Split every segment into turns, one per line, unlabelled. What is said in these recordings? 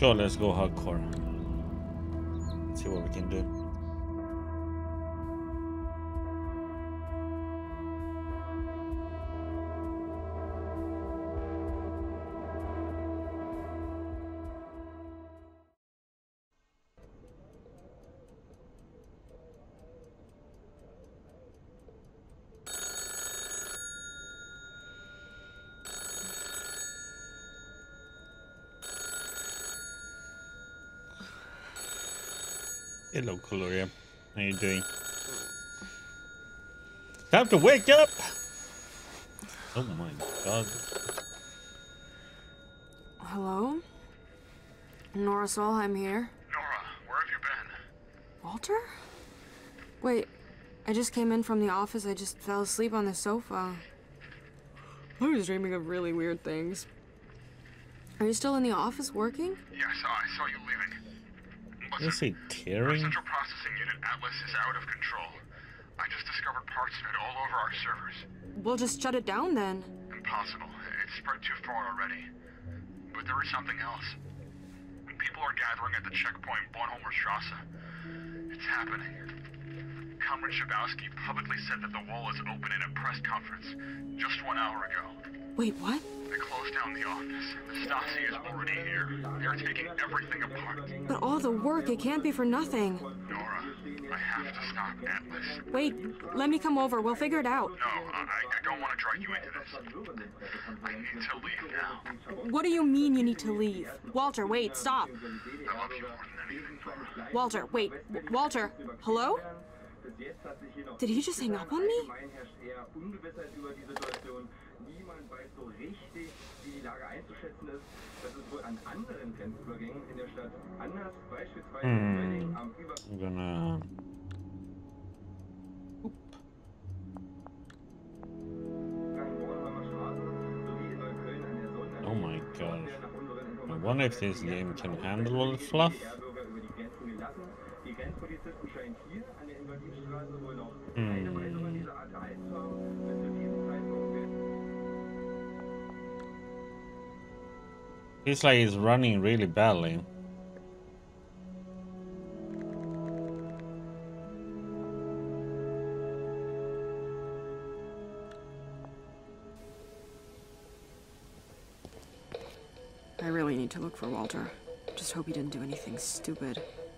Sure, let's go hardcore. See what we can do. Hello, Gloria. How you doing? Time to wake up! Oh my god.
Hello? Nora Solheim here.
Nora, where have you been?
Walter? Wait, I just came in from the office. I just fell asleep on the sofa. I was dreaming of really weird things. Are you still in the office working?
Yeah, I saw you leaving.
Did you say tearing?
Our central processing unit, Atlas, is out of control. I just discovered parts of it all over our servers.
We'll just shut it down then.
Impossible. It's spread too far already. But there is something else. People are gathering at the checkpoint Bornholmer Strasse. It's happening. Comrade Schabowski publicly said that the wall is open in a press conference just 1 hour ago.
Wait, what?
They closed down the office. The Stasi is already here. They're taking everything apart.
But all the work, it can't be for nothing.
Nora, I have to stop Atlas.
Wait, let me come over. We'll figure it out.
No, I don't want to drag you into this. I need to leave now.
What do you mean you need to leave? Walter, wait, stop.
I love you more than anything, Nora.
Walter, wait. Walter, hello? Did he just hang up on me?
I'm gonna... Oop. Oh my god. I wonder if this game can handle all the fluff. Feels like it's running really badly.
I really need to look for Walter. Just hope he didn't do anything stupid.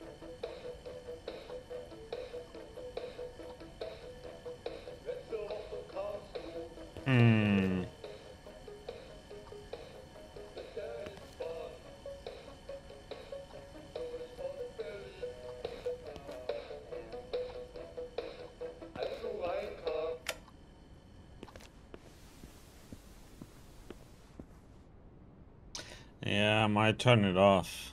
Yeah, I might turn it off.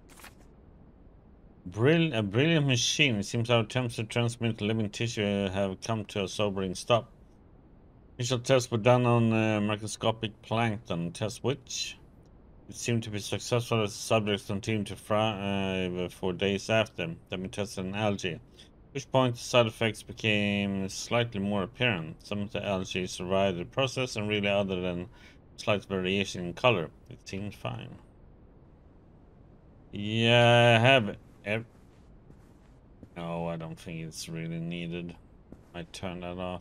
A brilliant machine. It seems our attempts to transmit living tissue have come to a sobering stop. Initial tests were done on microscopic plankton, test which it seemed to be successful as the subjects continued to thrive for days after. Then we tested on algae, at which point the side effects became slightly more apparent. Some of the algae survived the process, and really other than slight variation in color, it seemed fine. Yeah, I have it. No, I don't think it's really needed. I turn that off.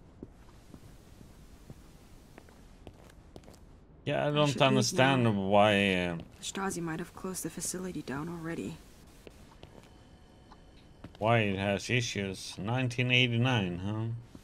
Yeah, I don't understand why...
Stasi might have closed the facility down already.
Why it has issues. 1989, huh?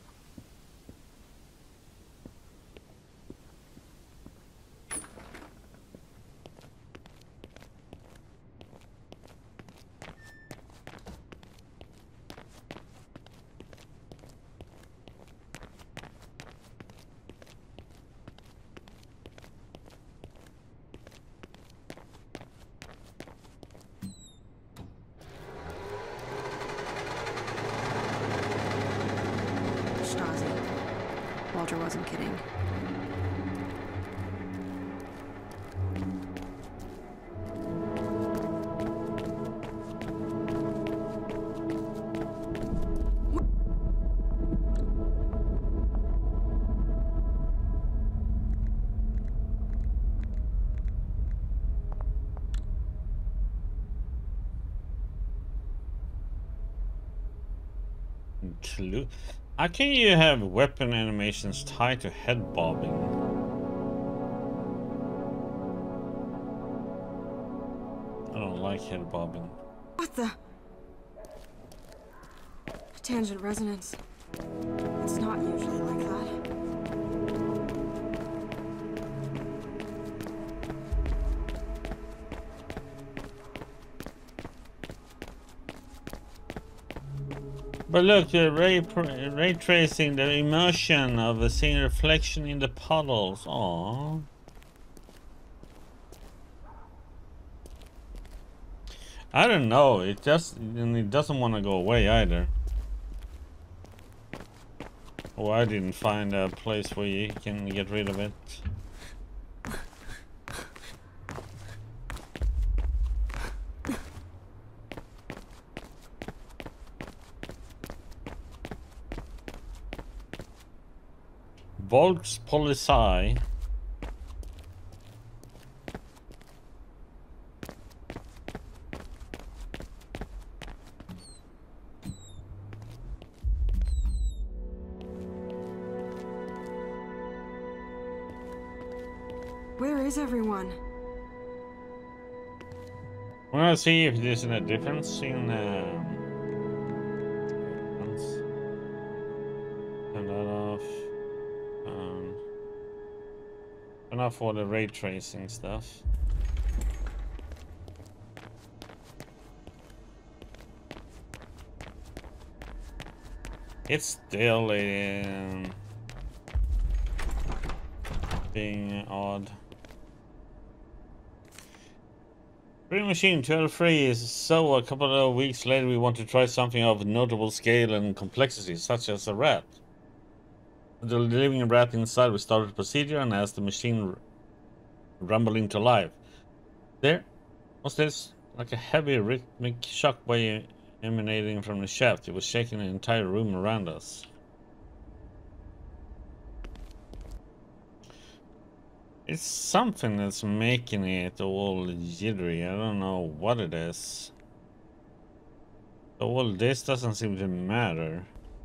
Walter wasn't kidding.
clue. How can you have weapon animations tied to head bobbing? I don't like head bobbing.
What the? Tangent resonance. It's not usually like that.
But look, ray tracing the immersion of a seeing reflection in the puddles. Aww. I don't know. It doesn't want to go away either. Oh, I didn't find a place where you can get rid of it. Volks Policy.
Where is everyone?
We're gonna see if there's a difference in turn that off. Turn off all the ray tracing stuff. It's still being odd. Free machine 12.3 is so a couple of weeks later we want to try something of notable scale and complexity, such as a rat. With the living rat inside, we started the procedure and as the machine rumbled into life. There was this like a heavy rhythmic shockwave emanating from the shaft. It was shaking the entire room around us. It's something that's making it all jittery. I don't know what it is. All this doesn't seem to matter.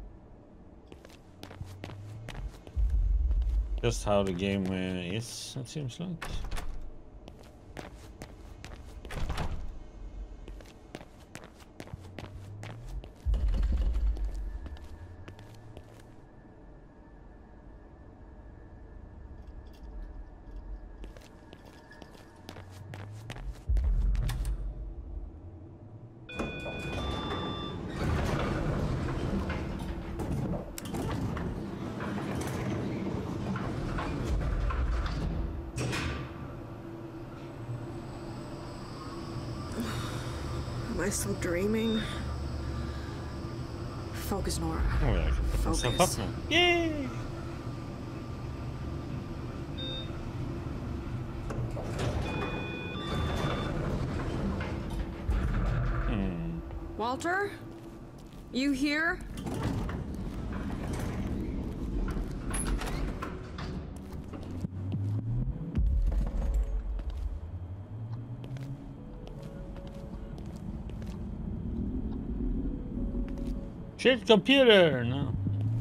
Just how the game is, it seems like.
Am I still dreaming? Focus, Nora.
Oh, yeah, I can put myself up now. Yay!
Walter? You here?
Shit, computer! No.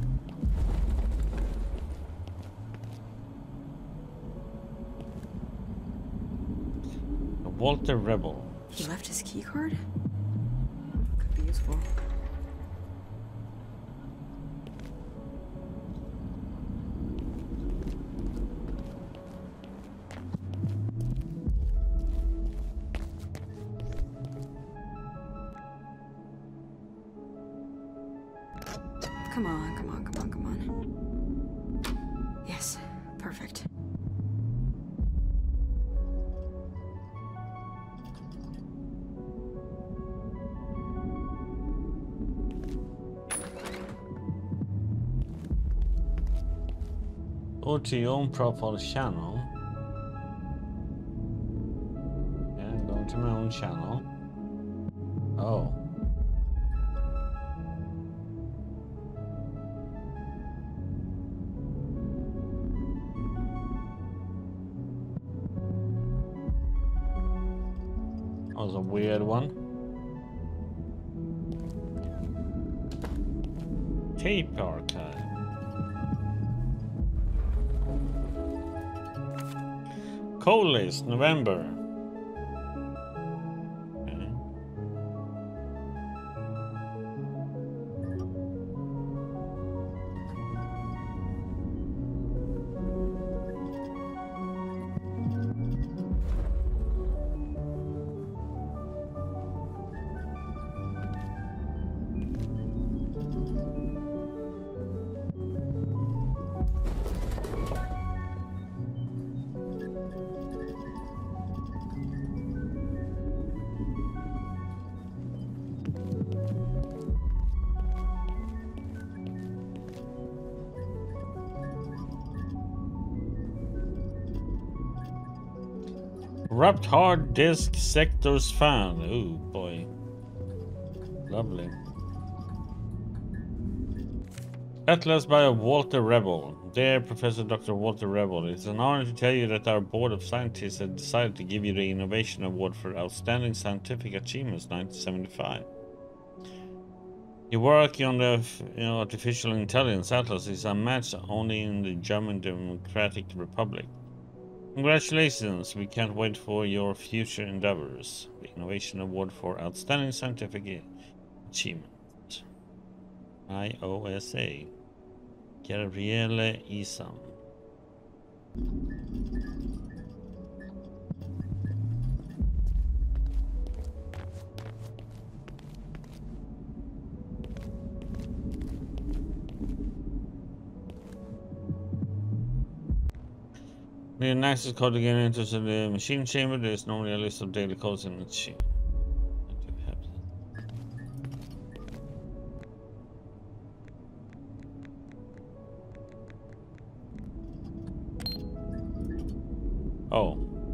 Walter Rebel.
He left his key card? Could be useful. Come on, come on, come on, come on. Yes, perfect.
Go to your own profile channel. Yeah, go to my own channel. Oh. That was a weird one. Tape archive. Coal list, November. Okay. Corrupt hard disk sectors found. Oh boy. Lovely. Atlas by Walter Rebel. Dear Professor Dr. Walter Rebel, it's an honor to tell you that our board of scientists has decided to give you the Innovation Award for Outstanding Scientific Achievements 1975. Your work on the artificial intelligence Atlas is unmatched only in the German Democratic Republic. Congratulations, we can't wait for your future endeavors. The Innovation Award for Outstanding Scientific Achievement. IOSA. Gabriele Isam. The access code to get into the machine chamber. There is normally a list of daily codes in the machine. Oh.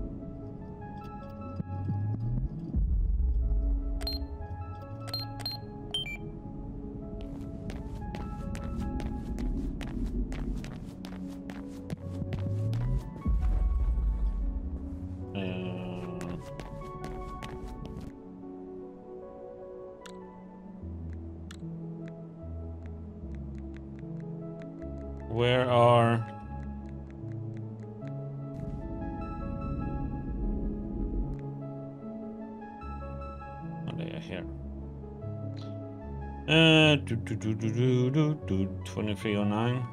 Where are... Oh, they are here. 2309.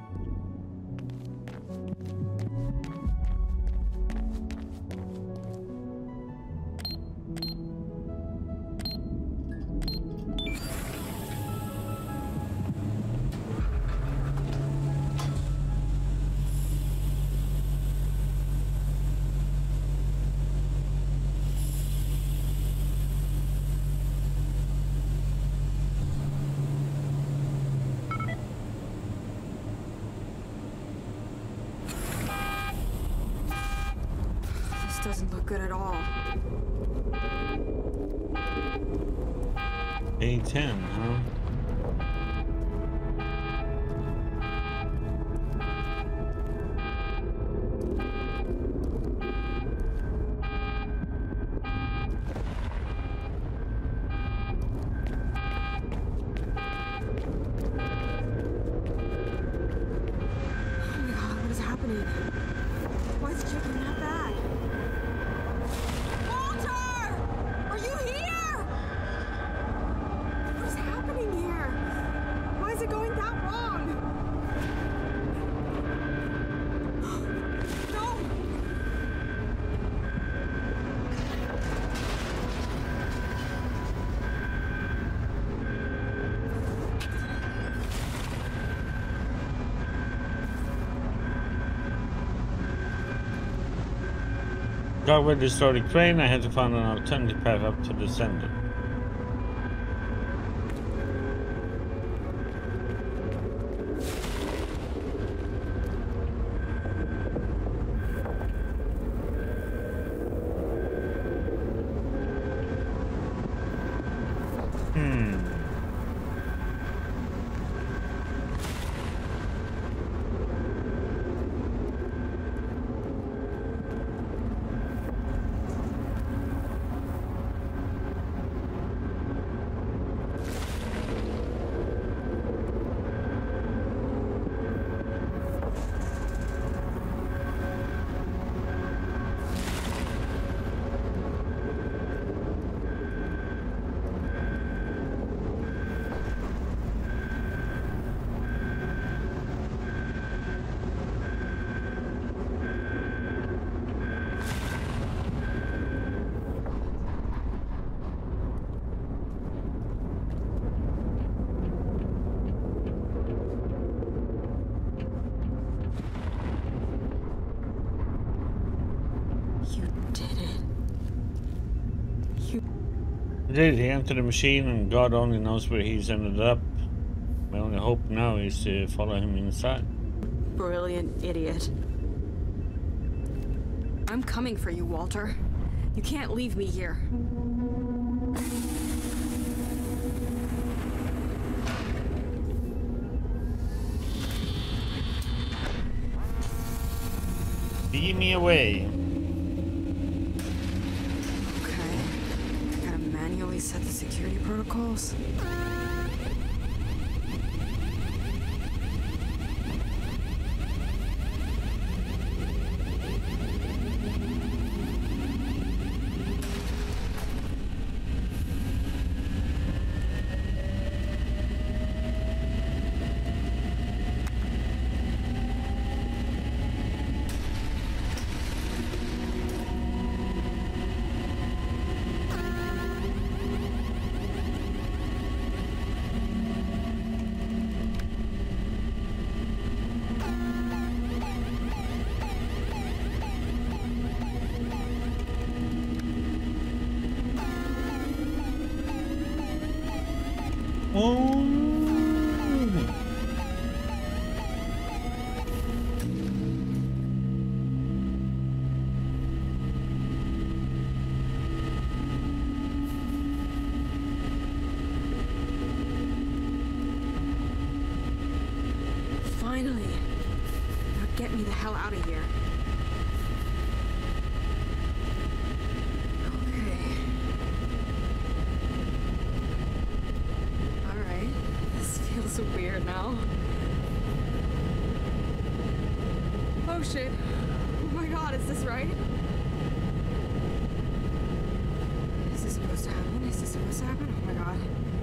Doesn't look good at all.
A10, huh? Got where they started crane, I had to find an alternative path up to descend it. He entered the machine and God only knows where he's ended up. My only hope now is to follow him inside.
Brilliant idiot. I'm coming for you, Walter. You can't leave me here.
Beam me away.
Okay. Gotta manually set the security protocols. Finally. Now get me the hell out of here. Okay. Alright. This feels weird now. Oh shit. Oh my god, is this right? Is this supposed to happen? Is this supposed to happen? Oh my god.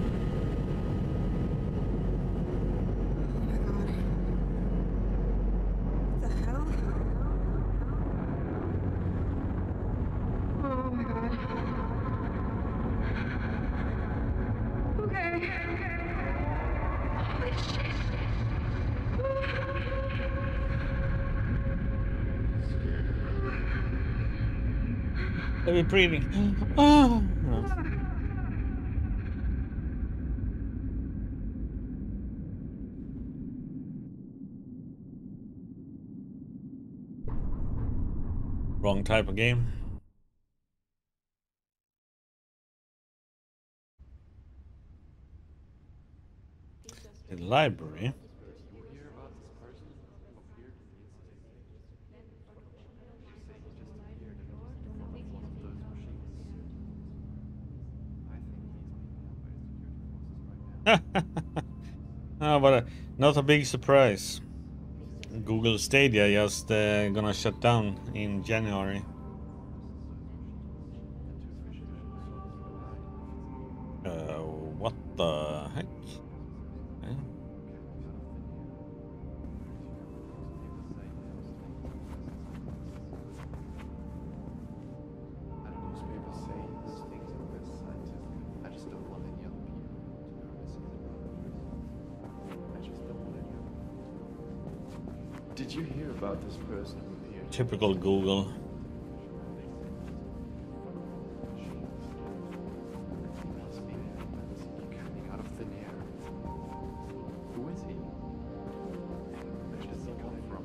Heavy breathing. Oh. Wrong type of game. The library. Oh, but not a big surprise. Google Stadia just gonna shut down in January. What the heck? Eh?
Did you hear about this person who appeared?
Typical Google.
Coming out of thin air. Who is he? And where does he come from?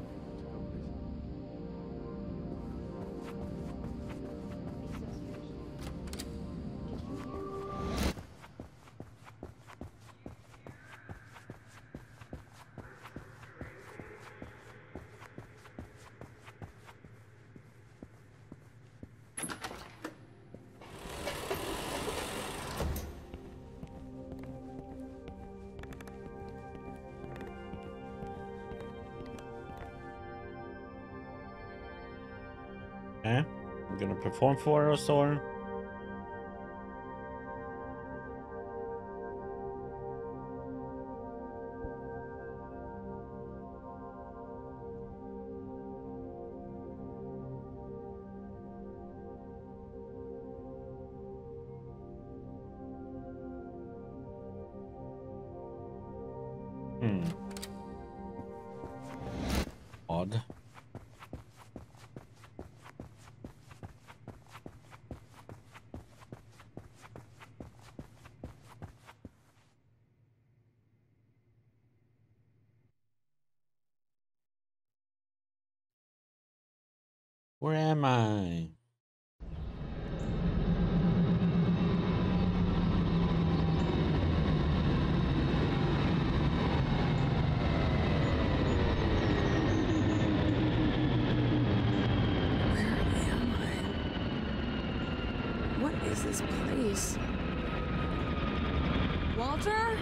Eh? I'm gonna perform for us or? Odd. Where am I?
What is this place? Walter?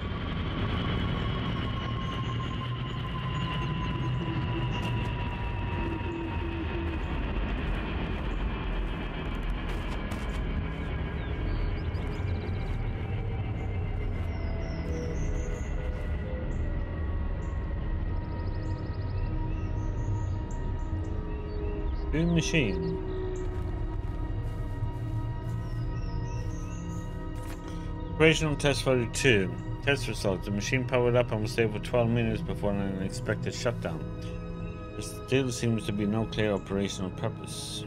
New machine. Operational test 42. Test results. The machine powered up and was stable for 12 minutes before an unexpected shutdown. There still seems to be no clear operational purpose.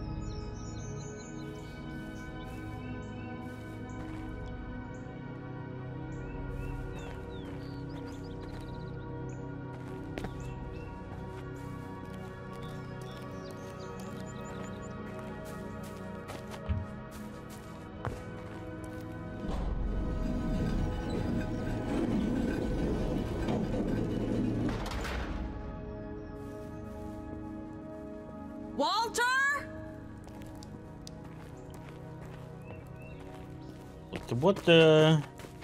Walter?
What the?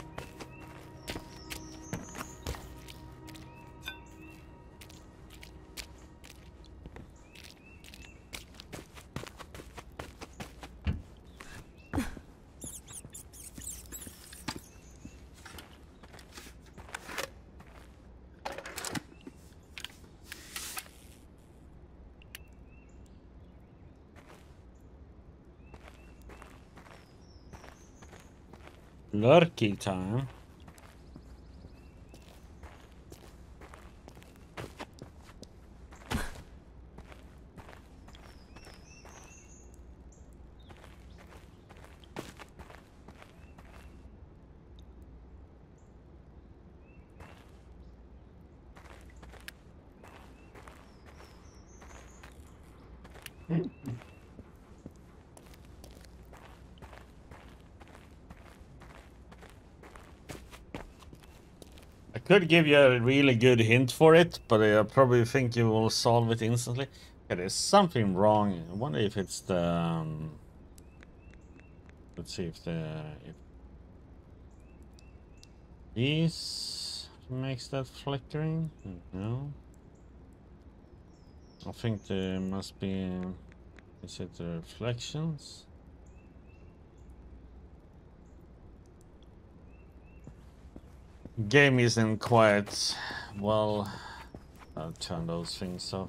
Lurky time. I could give you a really good hint for it, but I probably think you will solve it instantly. Okay, there's something wrong. I wonder if it's the... let's see if this makes that flickering. No. I think there must be... is it the reflections? Game isn't quite well. I'll turn those things off.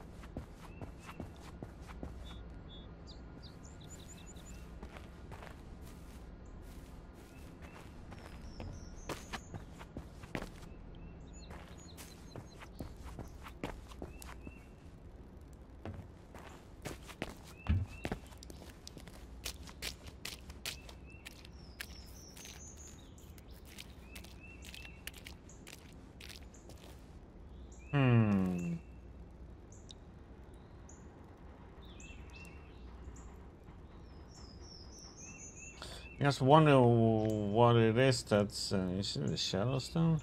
I just wonder what it is that's... is it the shadow stone?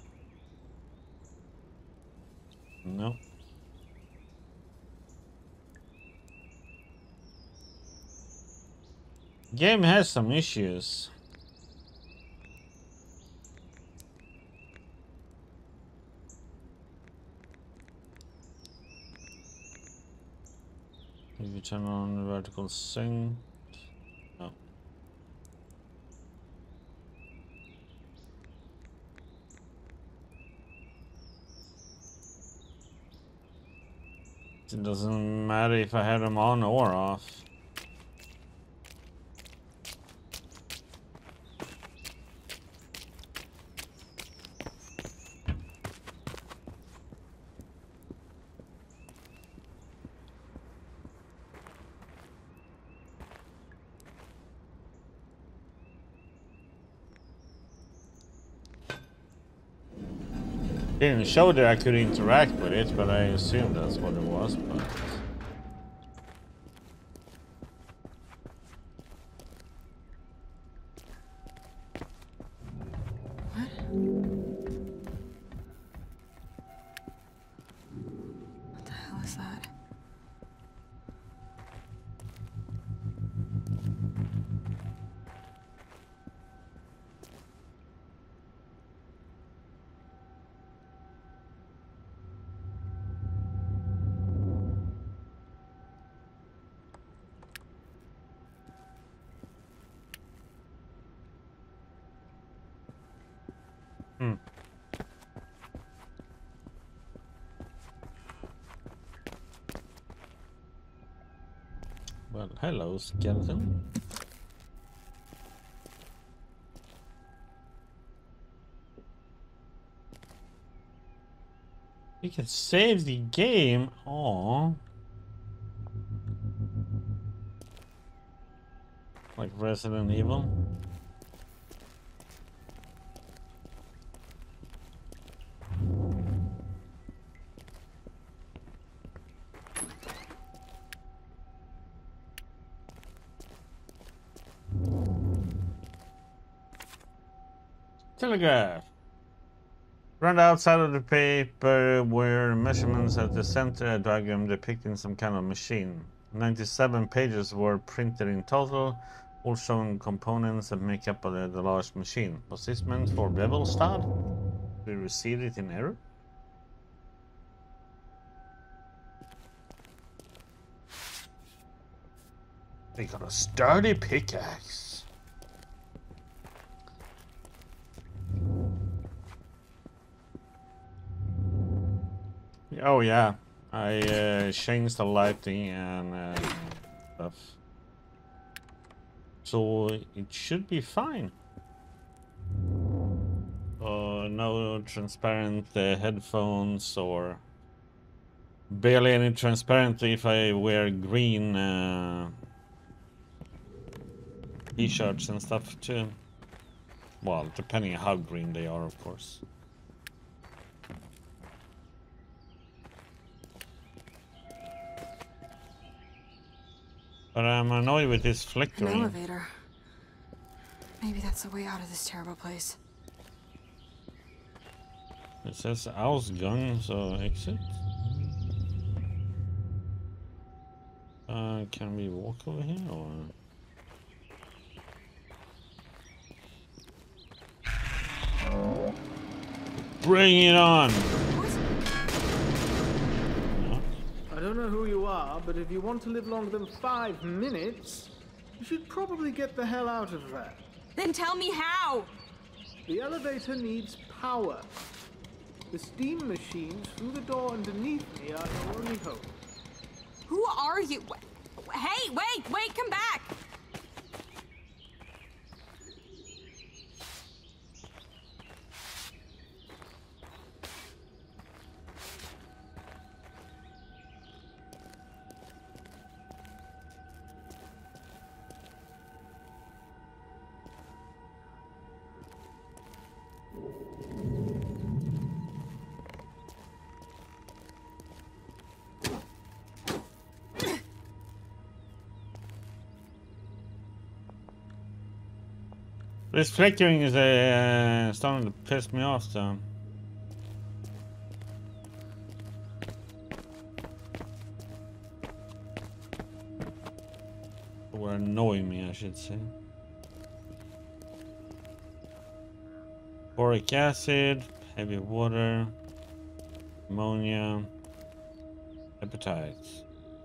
No. Game has some issues. If you turn on the vertical sync... no. It doesn't matter if I have them on or off. Didn't show that I could interact with it, but I assumed that's what it was. But Hmm. Well, hello, skeleton. You can save the game. Oh, like Resident Evil. Telegraph. Around the outside of the paper were measurements at the center, a diagram depicting some kind of machine. 97 pages were printed in total, all showing components that make up the large machine. Was this meant for Bevelstad? We received it in error? They got a sturdy pickaxe. Oh yeah, I changed the lighting and stuff, so it should be fine. No transparent headphones or barely any transparent if I wear green t-shirts and stuff too. Well, depending on how green they are, of course. But I'm annoyed with this
An
flickering.
elevator. Maybe that's the way out of this terrible place.
It says Ausgang, so exit. Can we walk over here or? Bring it on! No?
I don't know who you are, but if you want to live longer than 5 minutes, you should probably get the hell out of there.
Then tell me how!
The elevator needs power. The steam machines through the door underneath me are your only hope.
Who are you? Hey, wait, come back!
This flickering is starting to piss me off, so. Or annoying me, I should say. Boric acid, heavy water, ammonia, hepatitis.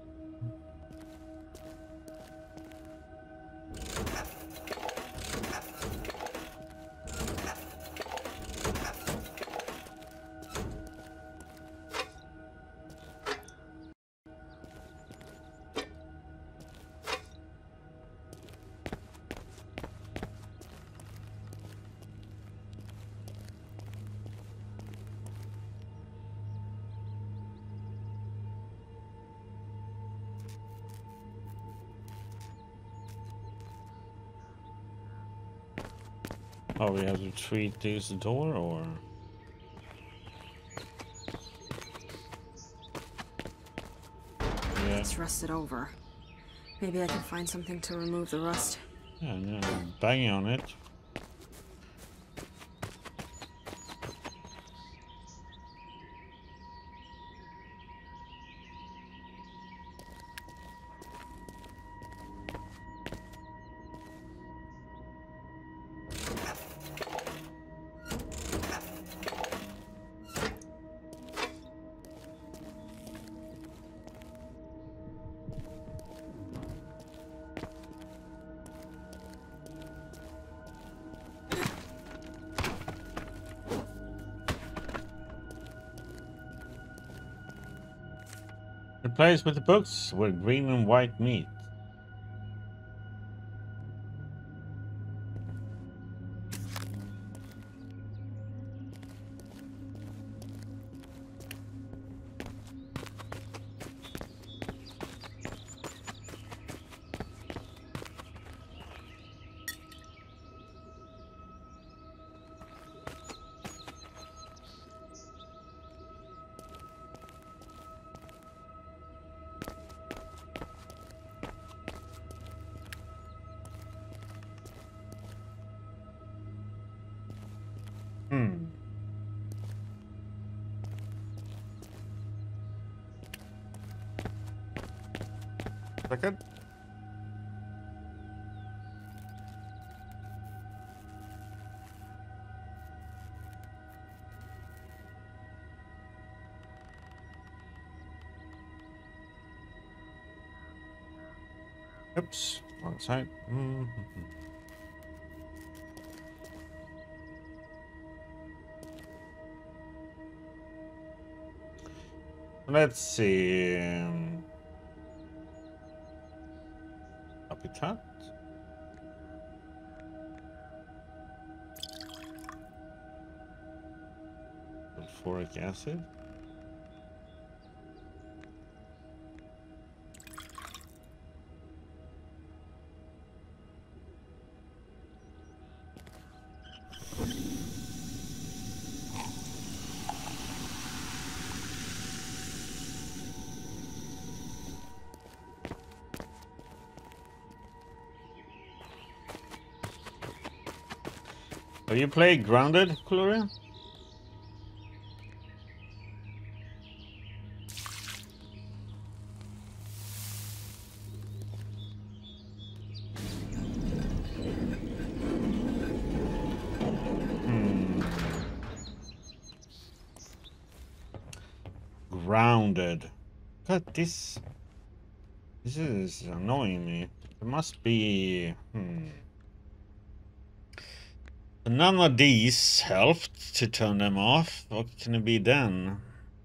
Oh, we have to treat this door, or? Yeah.
It's rusted over. Maybe I can find something to remove the rust.
Yeah, no, banging on it. place with the books where green and white meet. Second. Oops, wrong side. Let's see. Habitat. Sulfuric acid. Have you played Grounded, Gloria? Grounded. God, this is annoying me. There must be. None of these helped to turn them off. What can it be then?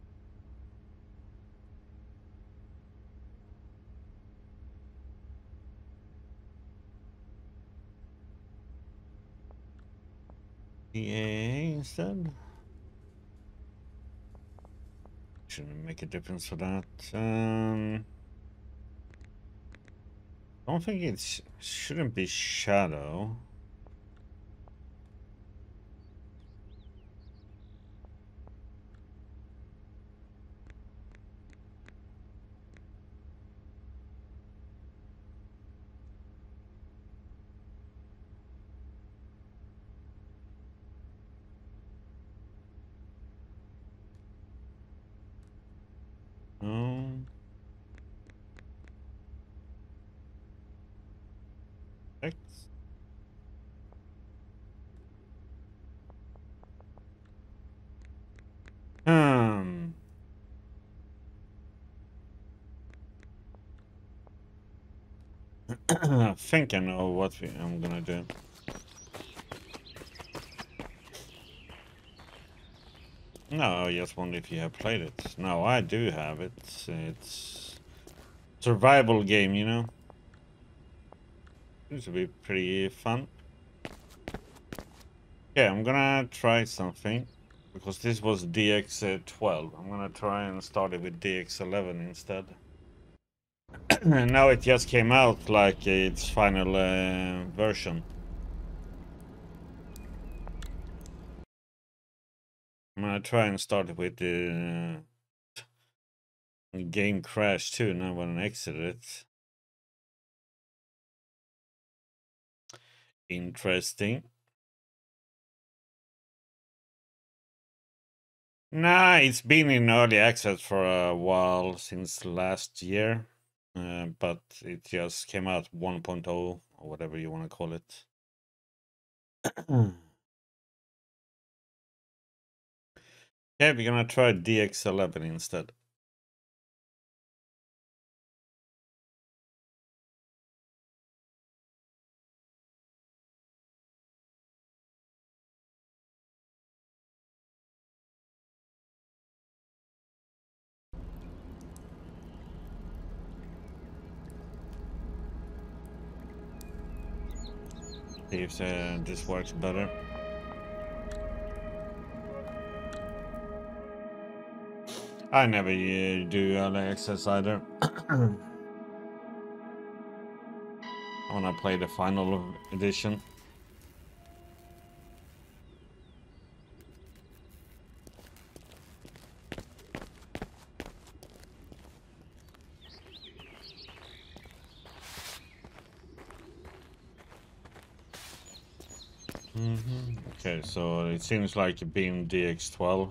PA instead? Shouldn't make a difference for that. Don't think it shouldn't be shadow. No. X. I think I know what I'm gonna do. No, I just wonder if you have played it. No, I do have it. It's survival game, you know. This will be pretty fun. Yeah, I'm gonna try something because this was DX12. I'm gonna try and start it with DX11 instead. Now it just came out like its final version. I'm gonna try and start it with the game crash too. Now when I exited it. Interesting. Nah, it's been in early access for a while since last year, but it just came out 1.0 or whatever you want to call it. Yeah, we're gonna try DX11 instead. See if this works better. I never do early access either. When I play the final edition. Okay, so it seems like being DX12.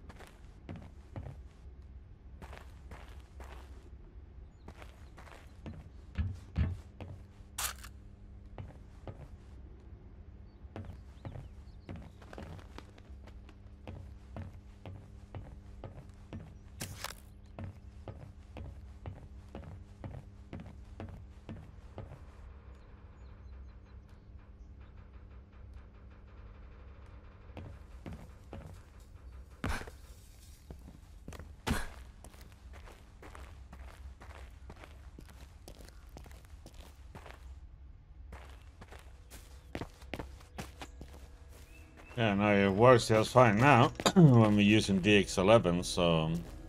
Yeah, no, it works just fine now when we're using DX11, so...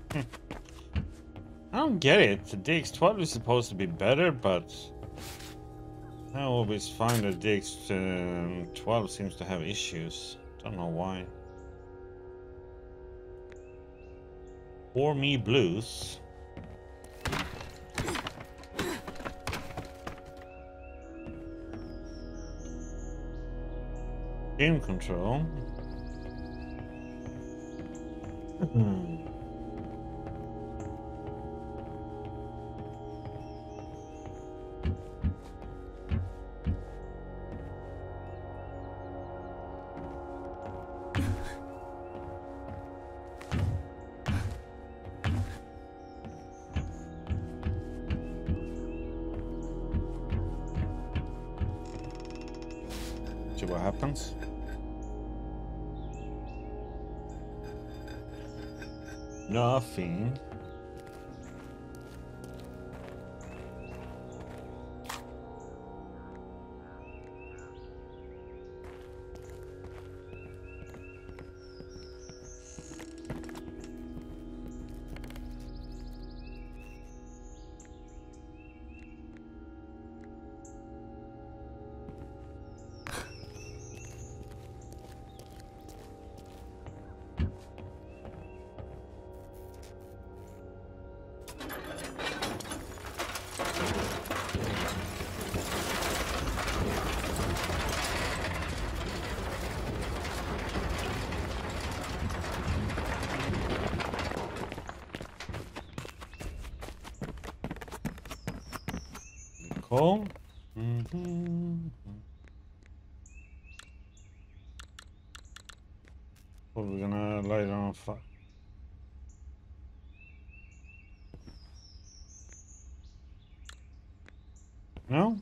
I don't get it. The DX12 is supposed to be better, but... I always find that DX12 seems to have issues. Don't know why. For Me Blues. Game control. See what happens. Nothing. Cool. Well, we're gonna light on fire. No?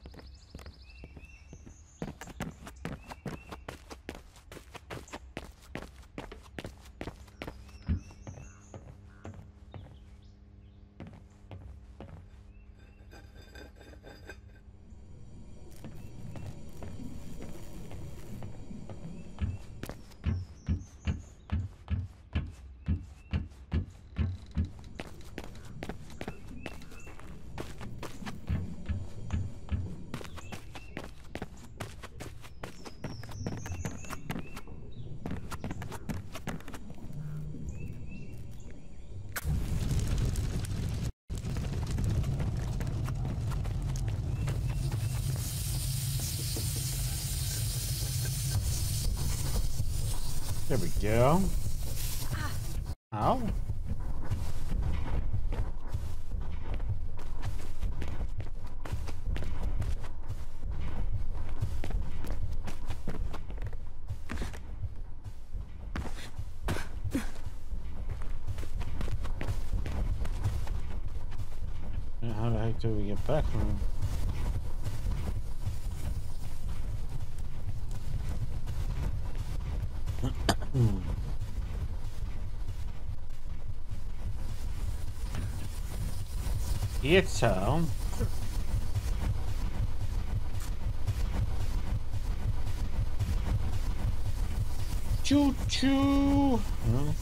There we go. Ow. How the heck do we get back now? It's Choo choo. No.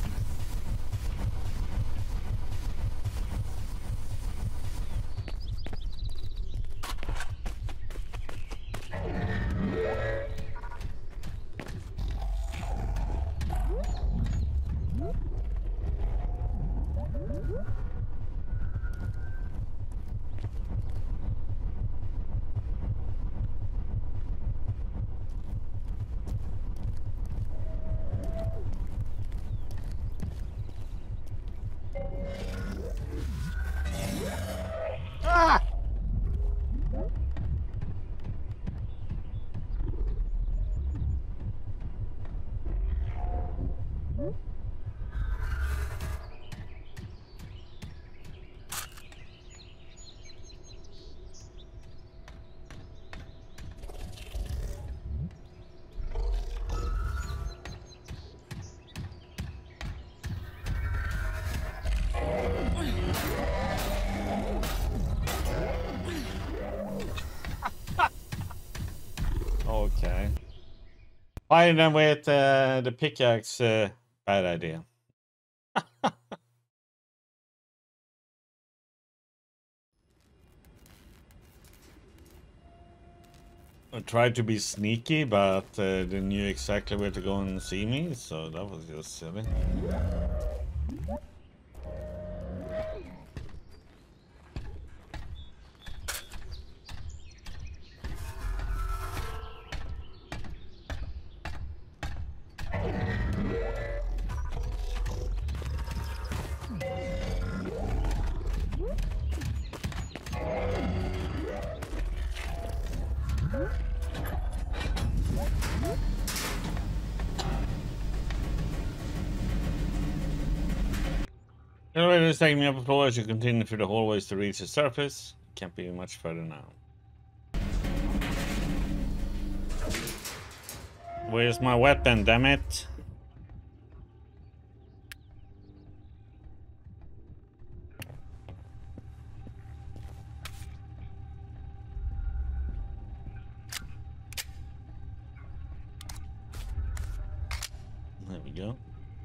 Ah! Okay. Fighting them with the pickaxe, bad idea. I tried to be sneaky, but they knew exactly where to go and see me, so that was just silly. Elevator is taking me up a floor as you continue through the hallways to reach the surface. Can't be much further now. Where's my weapon, damn it? There we go.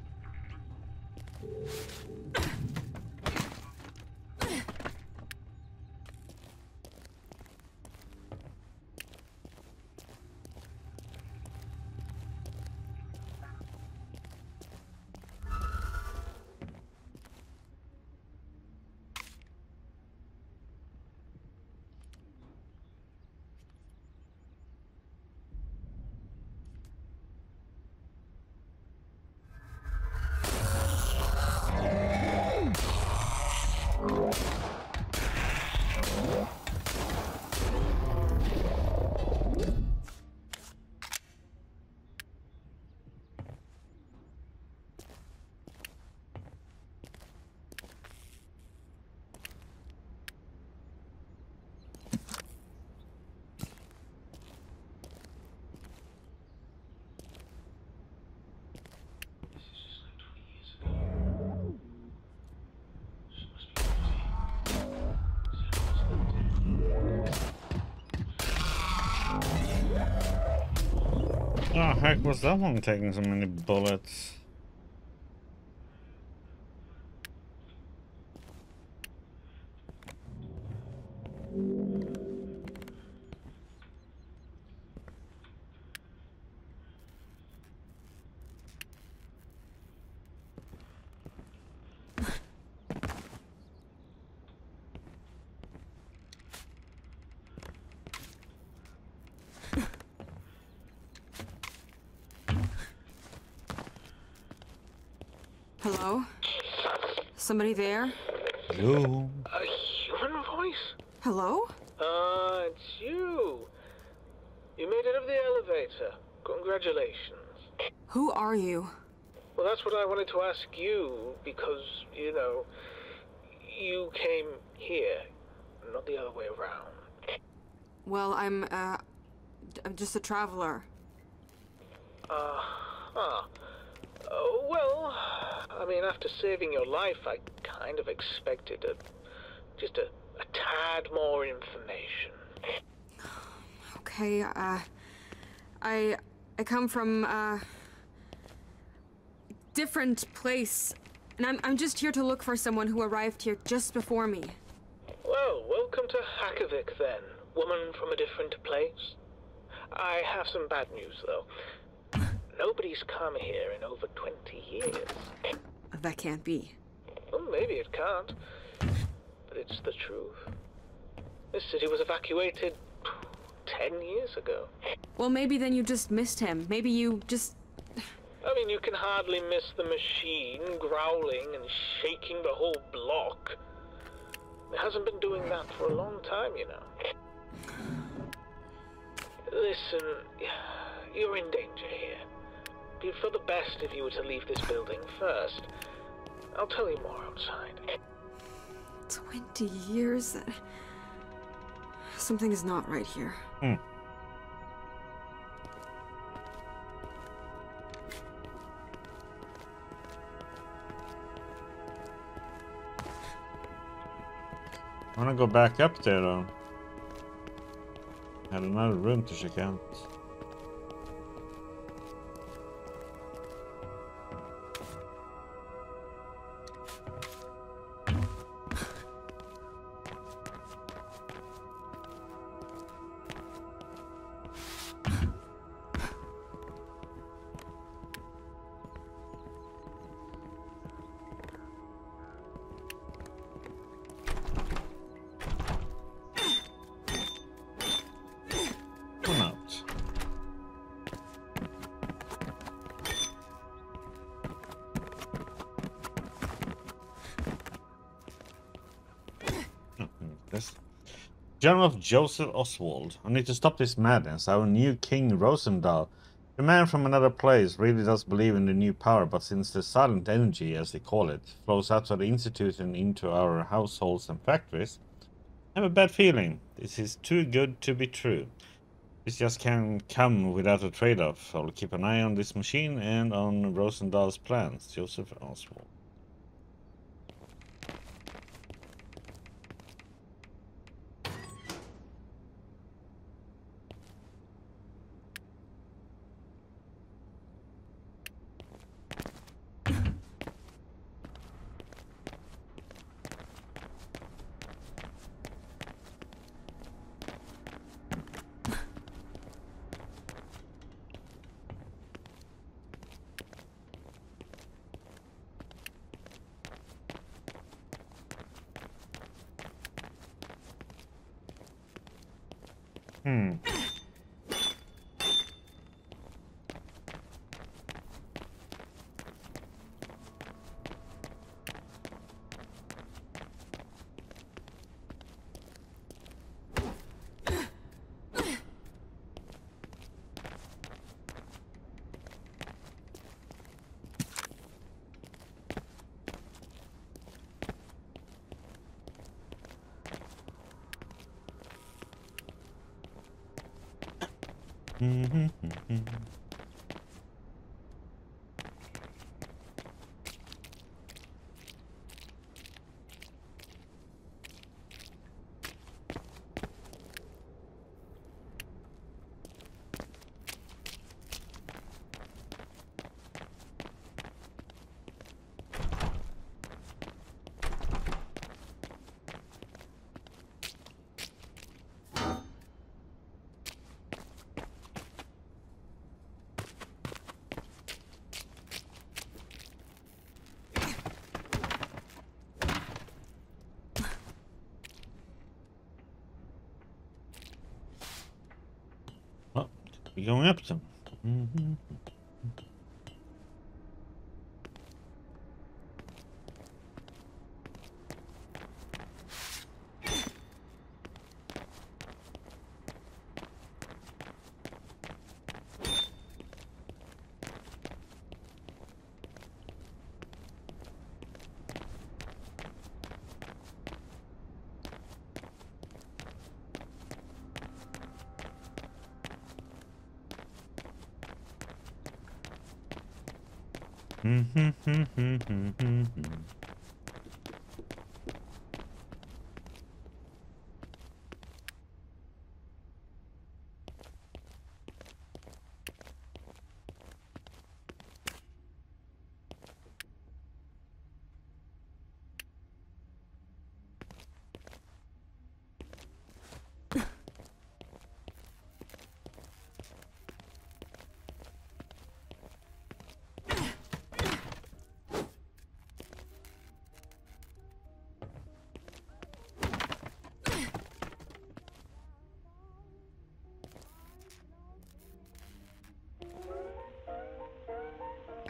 Oh, heck was that one taking so many bullets?
Hello? Somebody there?
Hello?
A human voice?
Hello?
It's you. You made it up the elevator. Congratulations.
Who are you?
Well, that's what I wanted to ask you, because, you know, you came here, not the other way around.
Well, I'm just a traveler.
Well, I mean, after saving your life, I kind of expected just a tad more information.
Okay, I come from, different place. And I'm just here to look for someone who arrived here just before me.
Well, welcome to Hackovic then, woman from a different place. I have some bad news, though. Nobody's come here in over 20 years.
That can't be.
Well, maybe it can't, but it's the truth. This city was evacuated 10 years ago.
Well, maybe then you just missed him. Maybe you just...
I mean, you can hardly miss the machine growling and shaking the whole block. It hasn't been doing that for a long time, you know. Listen, you're in danger here. It'd be for the best if you were to leave this building first. I'll tell you more outside.
20 years? Something is not right here.
I wanna go back up there though. Had another room to check out. Come out. This General Joseph Oswald. I need to stop this madness. Our new King Rosendahl, the man from another place, really does believe in the new power, but since the silent energy, as they call it, flows out of the Institute and into our households and factories, I have a bad feeling. This is too good to be true. This just can't come without a trade-off. I'll keep an eye on this machine and on Rosendahl's plans. Joseph Oswald. Well, we're going up some.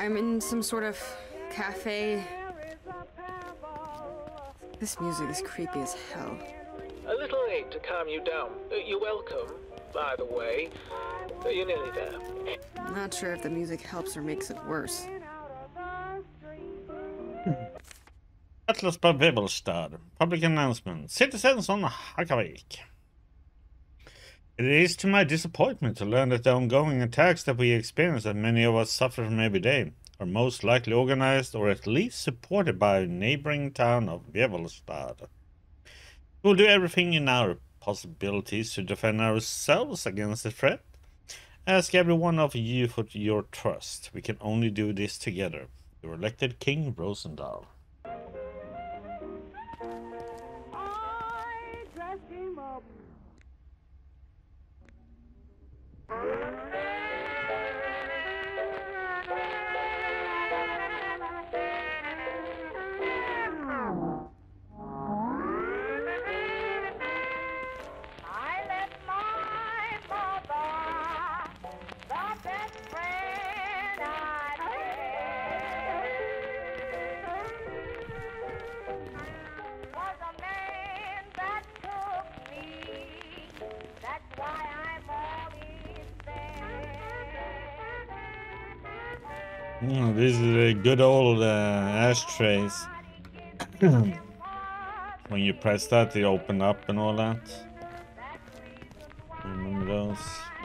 I'm in some sort of cafe. This music is creepy as hell.
A little late to calm you down. You're welcome, by the way. You're nearly there.
I'm not sure if the music helps or makes it worse.
Atlas by Bebelstad. Public announcement. Citizens on Hakavik. It is to my disappointment to learn that the ongoing attacks that we experience, that many of us suffer from every day, are most likely organized or at least supported by a neighboring town of Bebelstad. We will do everything in our possibilities to defend ourselves against the threat. I ask every one of you for your trust. We can only do this together. Your elected King Rosendal. This is a good old ashtrays. When you press that, they open up and all that. Remember those?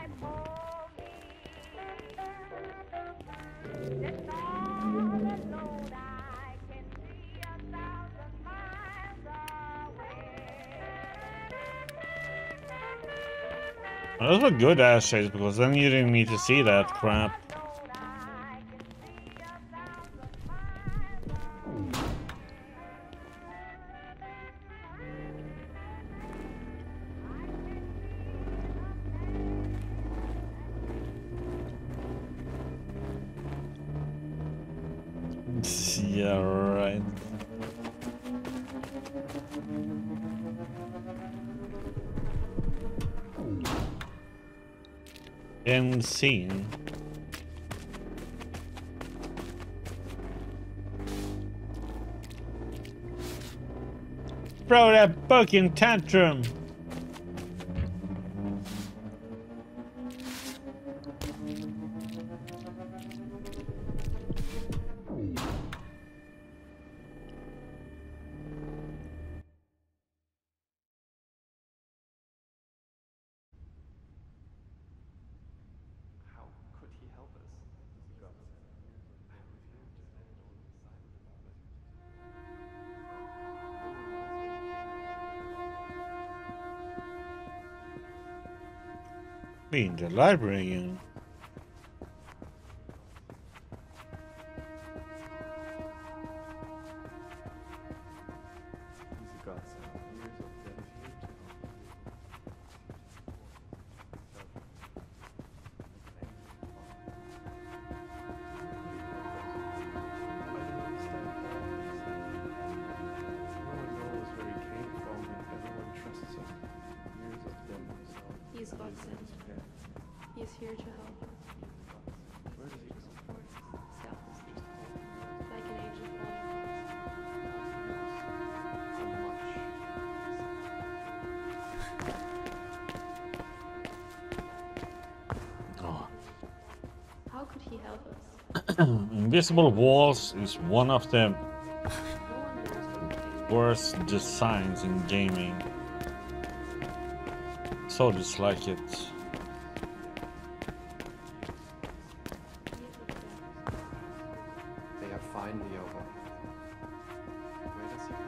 Those were good ashtrays because then you didn't need to see that crap. Yeah, right. End scene. Throw that book in tantrum. Be in the library again.
He's Watson. He's here to help us.
Where does he go?
South. Like an agent
So much.
Oh.
How could he help us?
Invisible walls is one of the
No one knows what
worst designs in gaming. So dislike it.
They are finally over. Where does he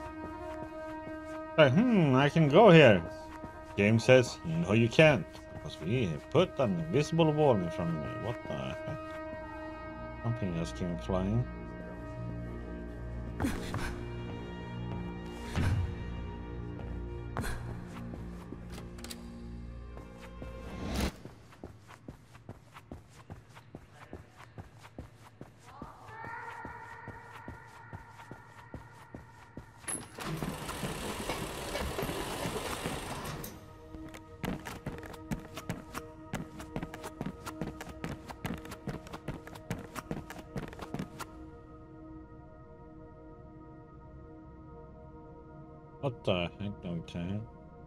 come from?
Like, I can go here. Game says, no you can't. Because we have put an invisible wall in front of me. What the heck? Something just came flying. What the heck, okay?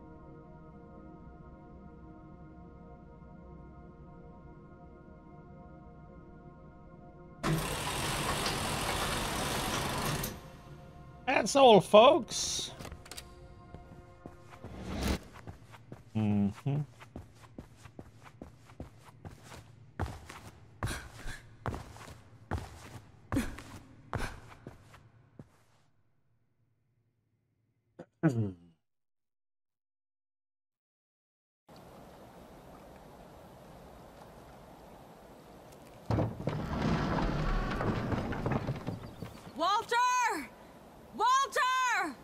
That's all, folks. Mm-hmm.
Walter! Walter!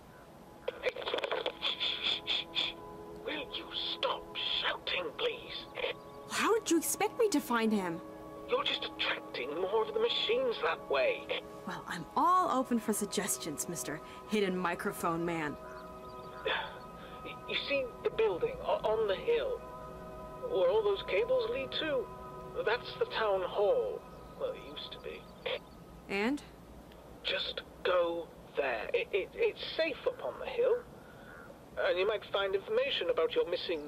Will you stop shouting, please?
How did you expect me to find him?
You're just attracting more of the machines that way.
Well, I'm all open for suggestions, Mr. Hidden Microphone Man.
You see the building on the hill, where all those cables lead to? That's the town hall. Well, it used to be.
And?
Just go there. It's safe up on the hill. And you might find information about your missing...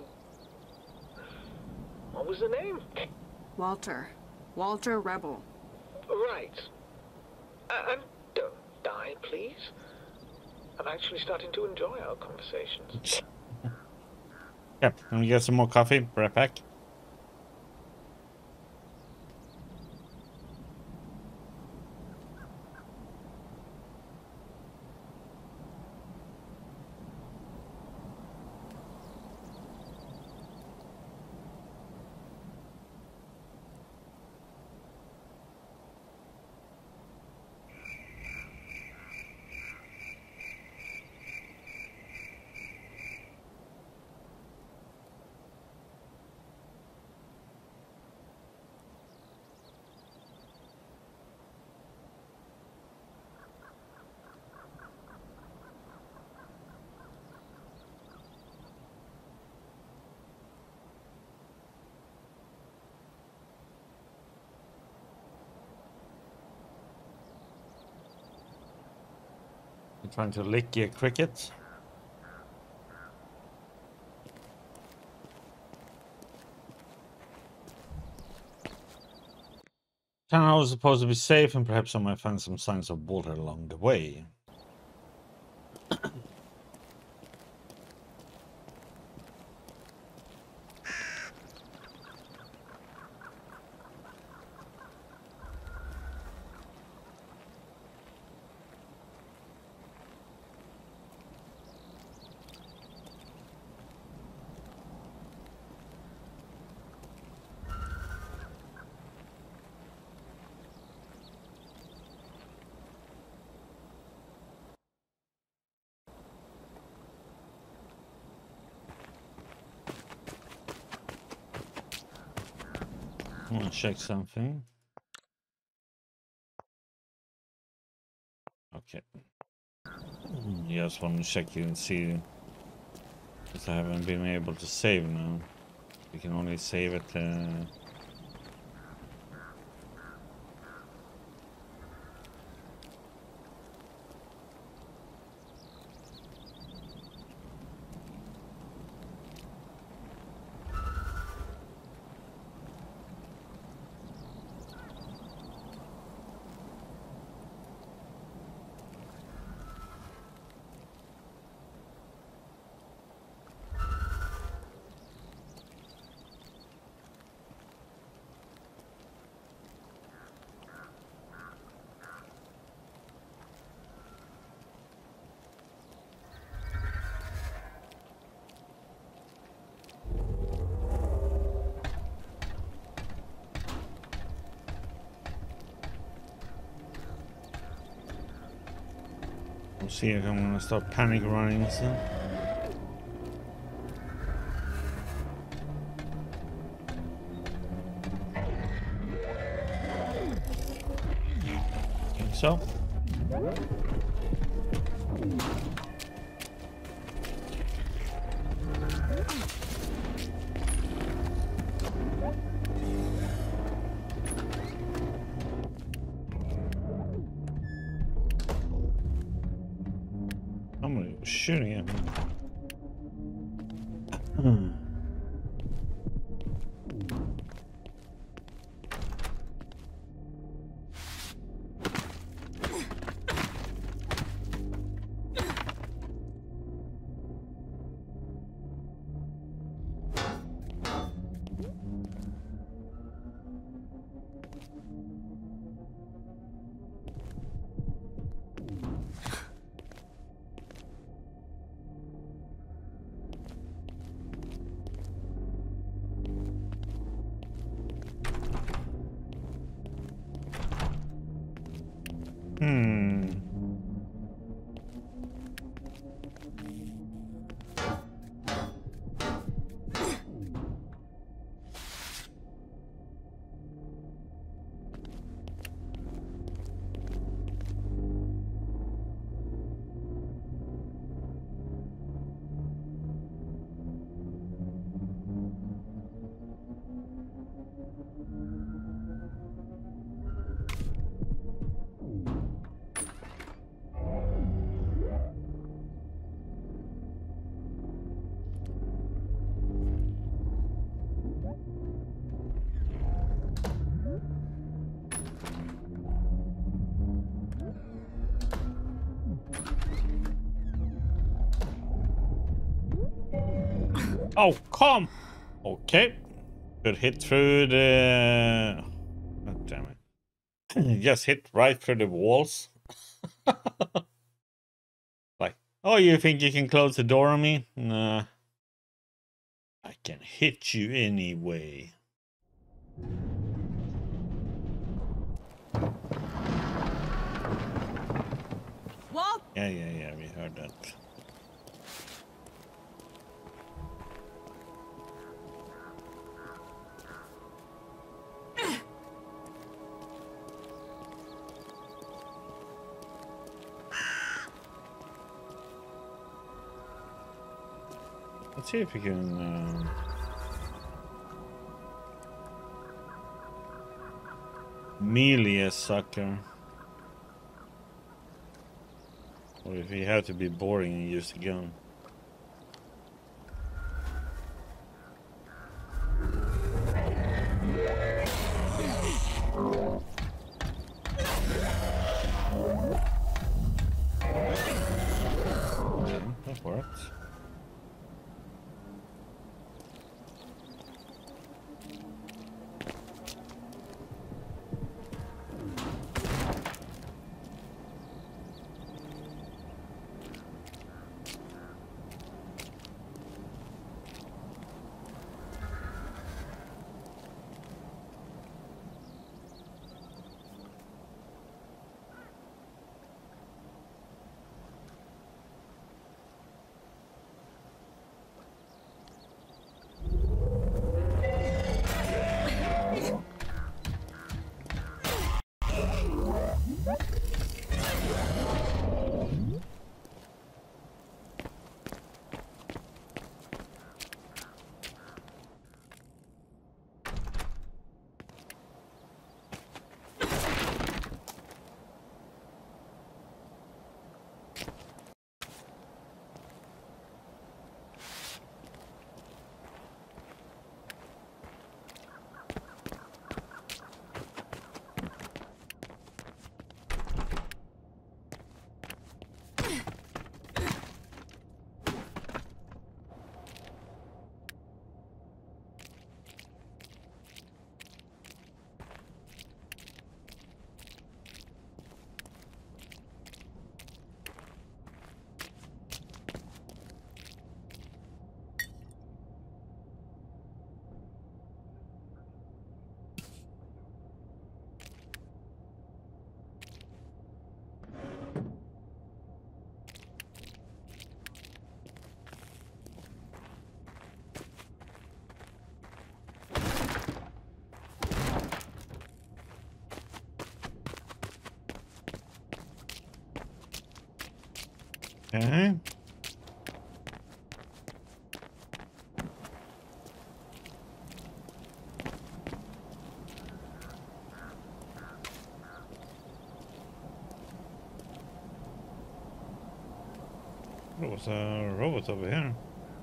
What was the name?
Walter. Walter Rebel.
Right. And don't die, please. I'm actually starting to enjoy our conversations.
Yep, let me get some more coffee. Right back. You're trying to lick your cricket. Town is supposed to be safe, and perhaps I might find some signs of water along the way. I want to check something. Okay. Just want to check you and see, because I haven't been able to save now. You can only save it. See if I'm gonna start panic running soon. Think so. sure, yeah. Hmm. Oh, come! Okay. Could hit through the... Oh, damn it. Just hit right through the walls. Like, oh, you think you can close the door on me? Nah. I can hit you anyway.
Walt!
Yeah, we heard that. Let's see if we can... melee a sucker. Or if you have to be boring and use the gun. Okay, that works. Okay. there was a robot over here.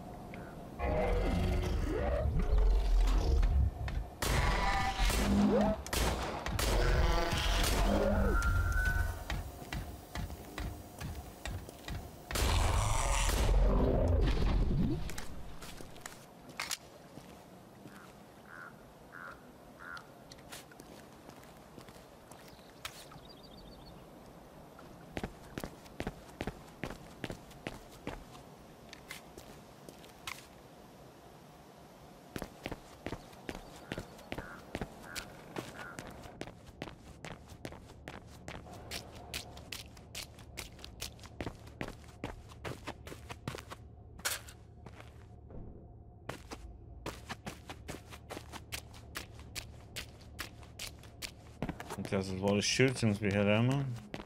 There's a lot of shoot since we had ammo.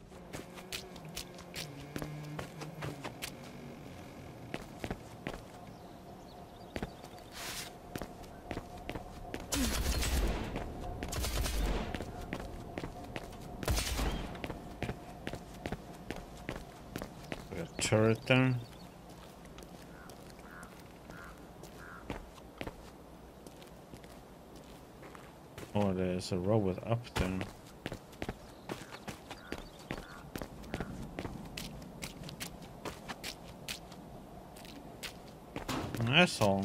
We got a turret there. Oh, there's a robot up there. Asshole.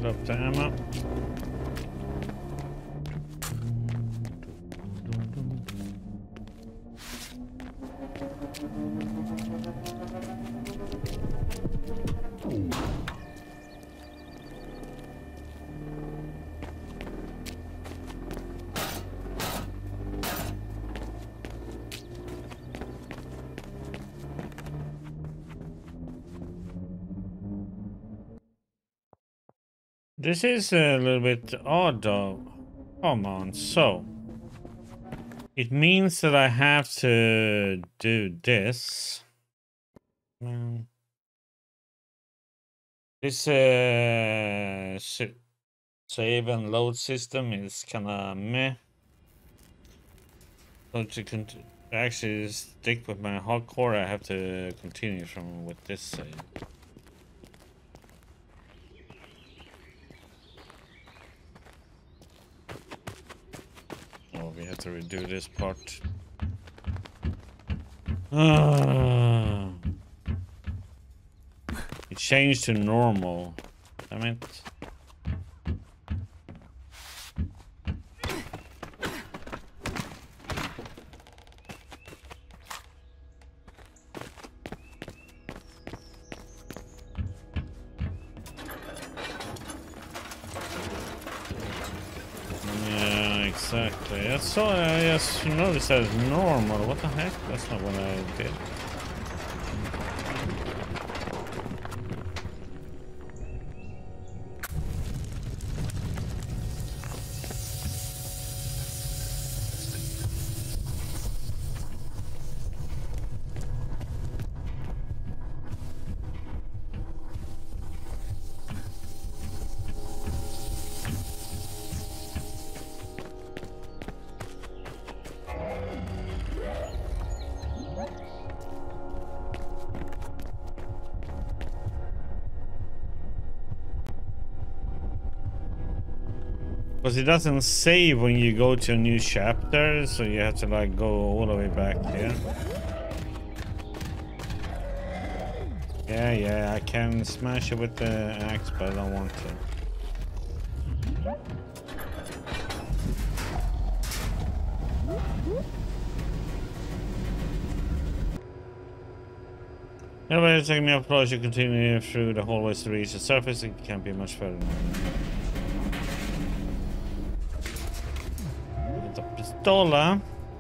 fill up the ammo. This is a little bit odd though. Come on, so it means that I have to do this. This save and load system is kind of meh. So to actually stick with my hardcore, I have to continue from with this save. Oh, we have to redo this part. It changed to normal. Damn it. Exactly. I saw. I just noticed that it's normal. What the heck? That's not what I did. Because it doesn't save when you go to a new chapter, so you have to like go all the way back here. Yeah, I can smash it with the axe, but I don't want to. Anyway, taking me up close, you continue through the hallways to reach the surface. It can't be much further now. Pistola.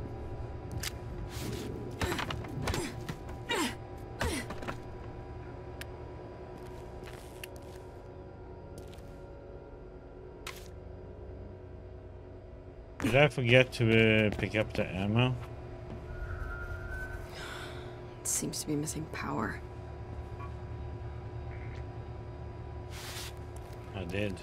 Did I forget to pick up the ammo?
It seems to be missing power.
I did.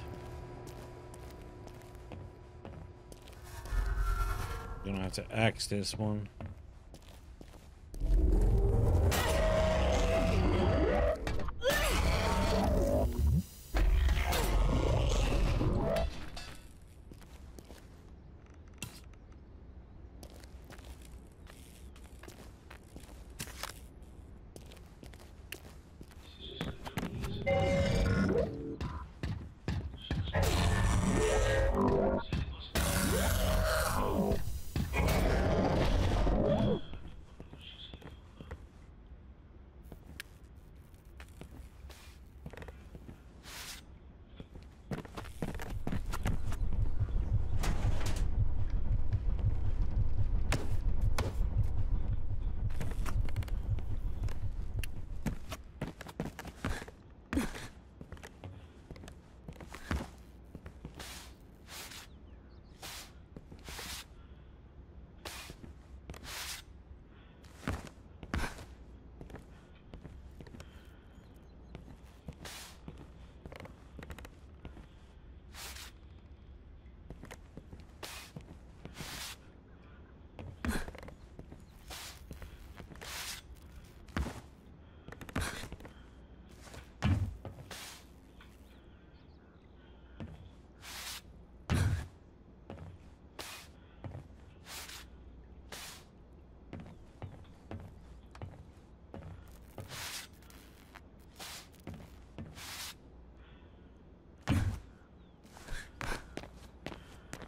Gonna have to axe this one.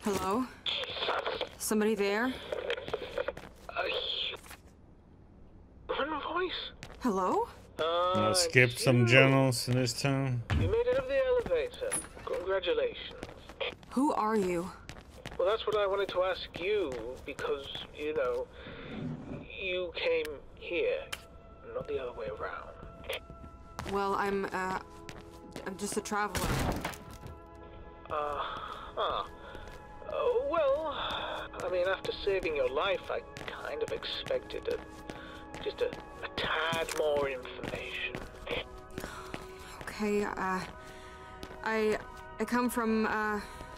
Hello? Somebody there?
A human voice?
Hello?
Skipped some journals in this town.
You made it up the elevator. Congratulations.
Who are you?
Well, that's what I wanted to ask you, because, you know, you came here, not the other way around.
Well, I'm just a traveler.
Well, I mean, after saving your life, I kind of expected just a tad more information.
Okay, I come from a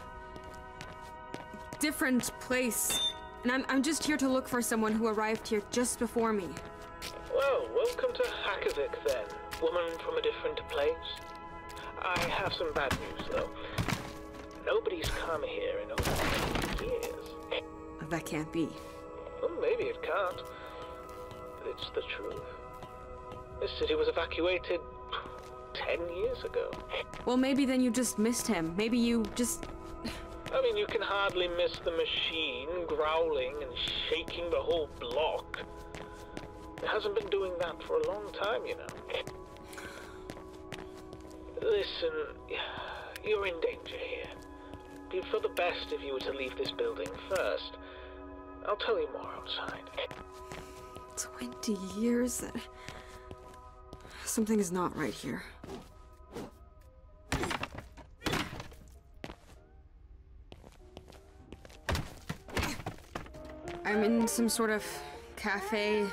different place, and I'm just here to look for someone who arrived here just before me.
Well, welcome to Hackovic then, woman from a different place. I have some bad news though. Nobody's come here in over 20 years.
That can't be.
Well, maybe it can't. It's the truth. This city was evacuated 10 years ago.
Well, maybe then you just missed him. Maybe you just...
I mean, you can hardly miss the machine growling and shaking the whole block. It hasn't been doing that for a long time, you know. Listen, you're in danger here. It'd be for the best if you were to leave this building first. I'll tell you more outside.
20 years? Something is not right here. I'm in some sort of cafe.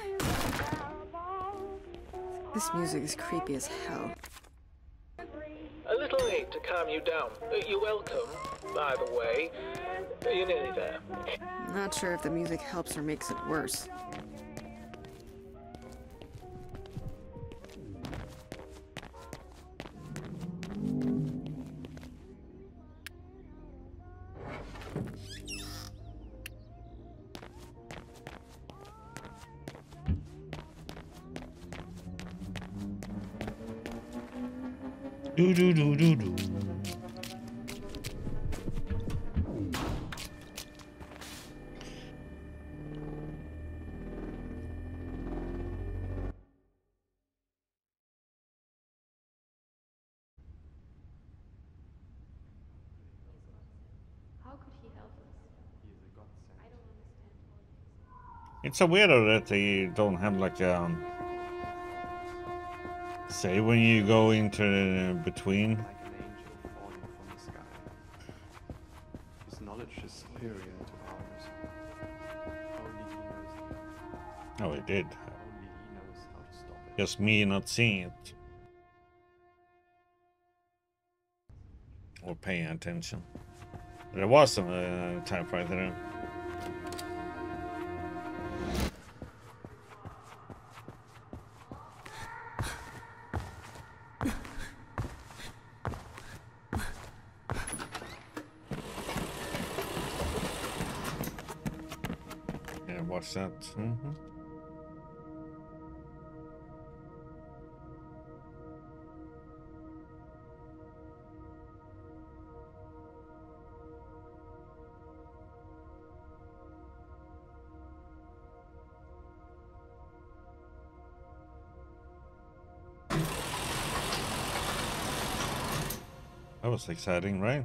This music is creepy as hell.
A little late to calm you down. You're welcome, by the way. You're nearly there.
Not sure if the music helps or makes it worse.
Do do do do do.
How could he help us?
He is a godsend.
I don't understand.
It's a weirdo that they don't have like say when you go into between.
Like an angel falling from the sky. His knowledge is superior to ours. Only he knows the end.
Oh, it did.
Only he knows how to stop it.
Just me not seeing it or paying attention. There was a typewriter there. Yeah, watch that. That was exciting, right?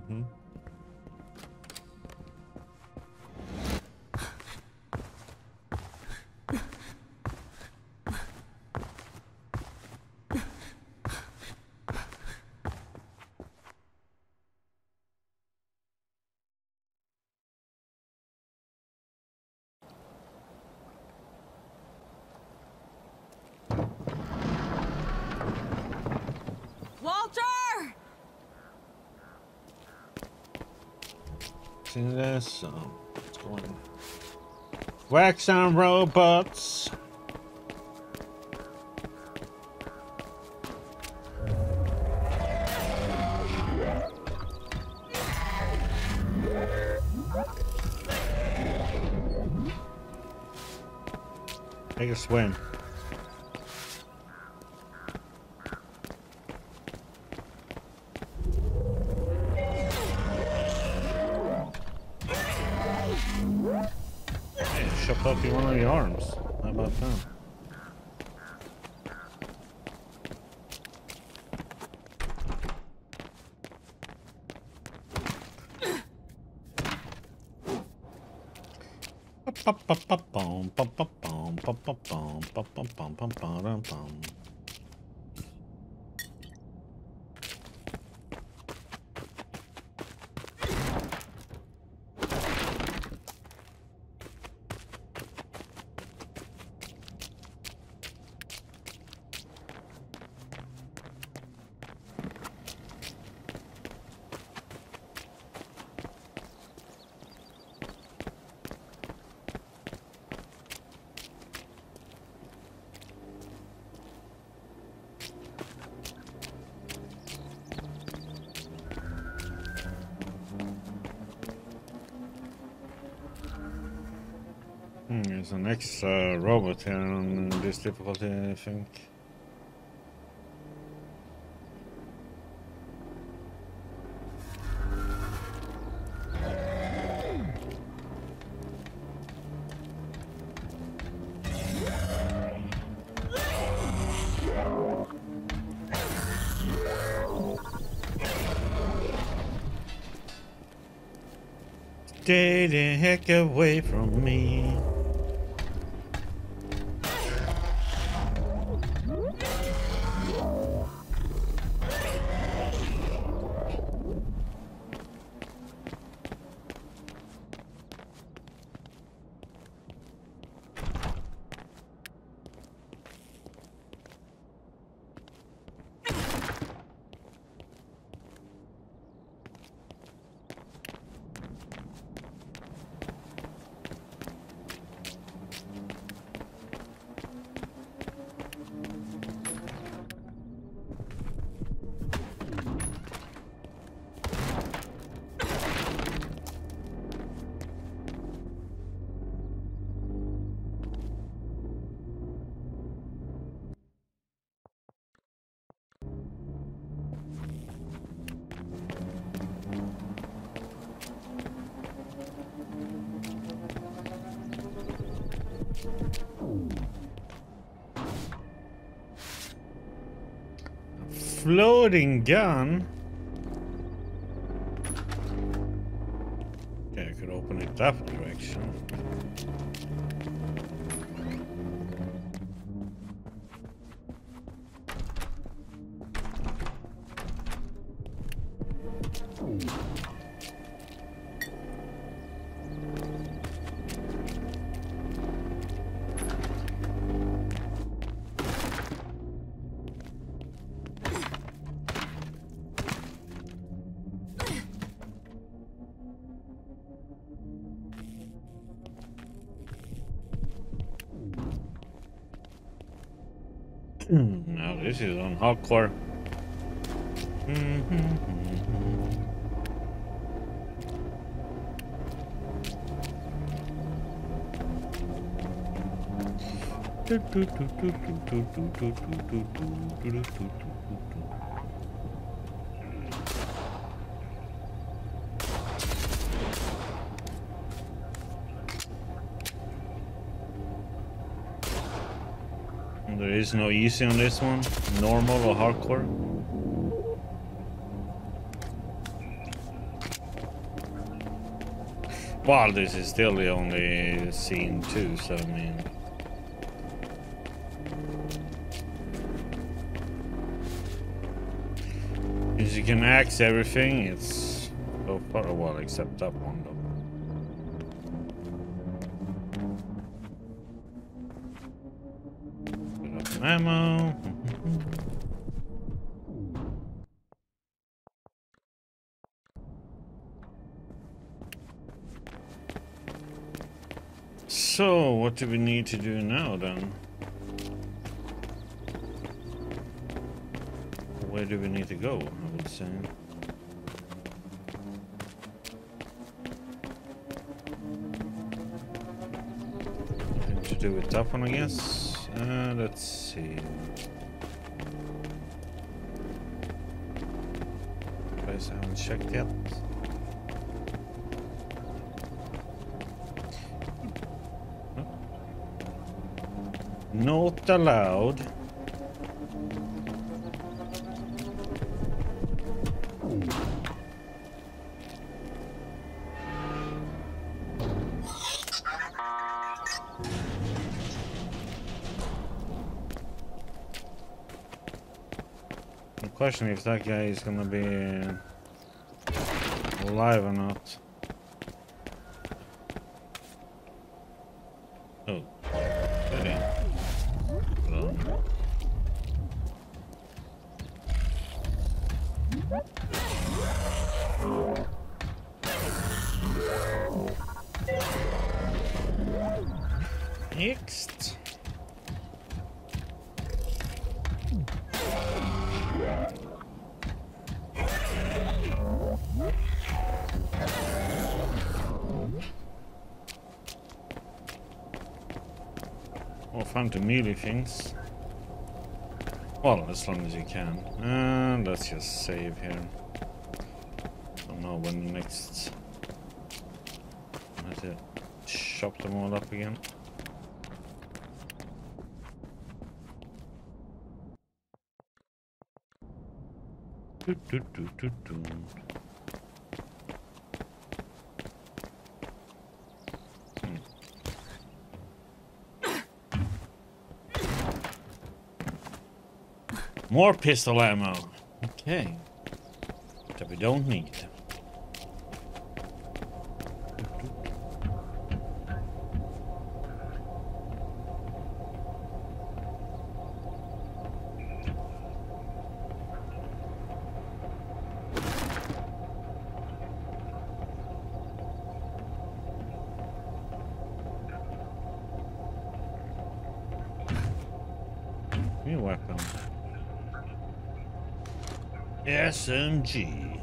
Walter!
See this? What's going on? Wax on robots. Take a swim. chopped off one of your arms. How about that? There's an extra robot here on this difficulty, I think. Stay the heck away from me. Floating gun? Okay, I could open it that direction. Now this is on hardcore. There is no easy on this one, normal or hardcore. Well, this is still the only scene too, so I mean... Since you can axe everything, it's so far, well, except that one though. Ammo. So, what do we need to do now then? Where do we need to go, I would say? Nothing to do with that one, I guess. Let's see. Place I haven't checked yet. Oh. Not allowed. I'm questioning if that guy is gonna be alive or not. Oh, ready. Next. Or fun to melee things. Well, as long as you can. And let's just save here. Don't know when the next. I have to chop them all up again. Do, do, do, do, do. More pistol ammo. Okay. That we don't need. New weapon. SMG.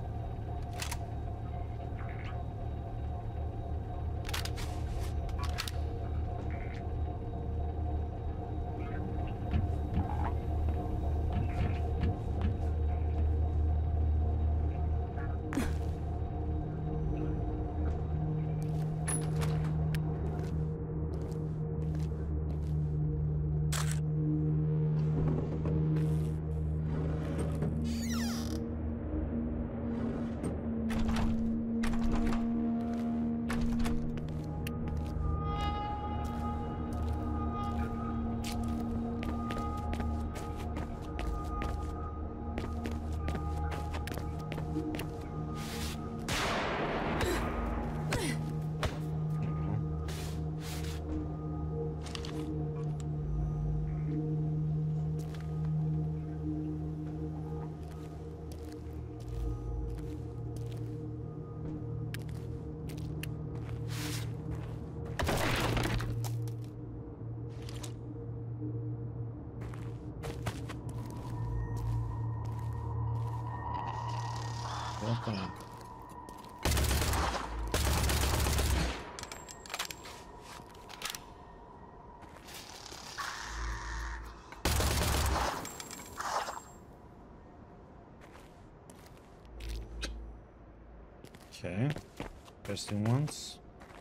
Okay, testing once.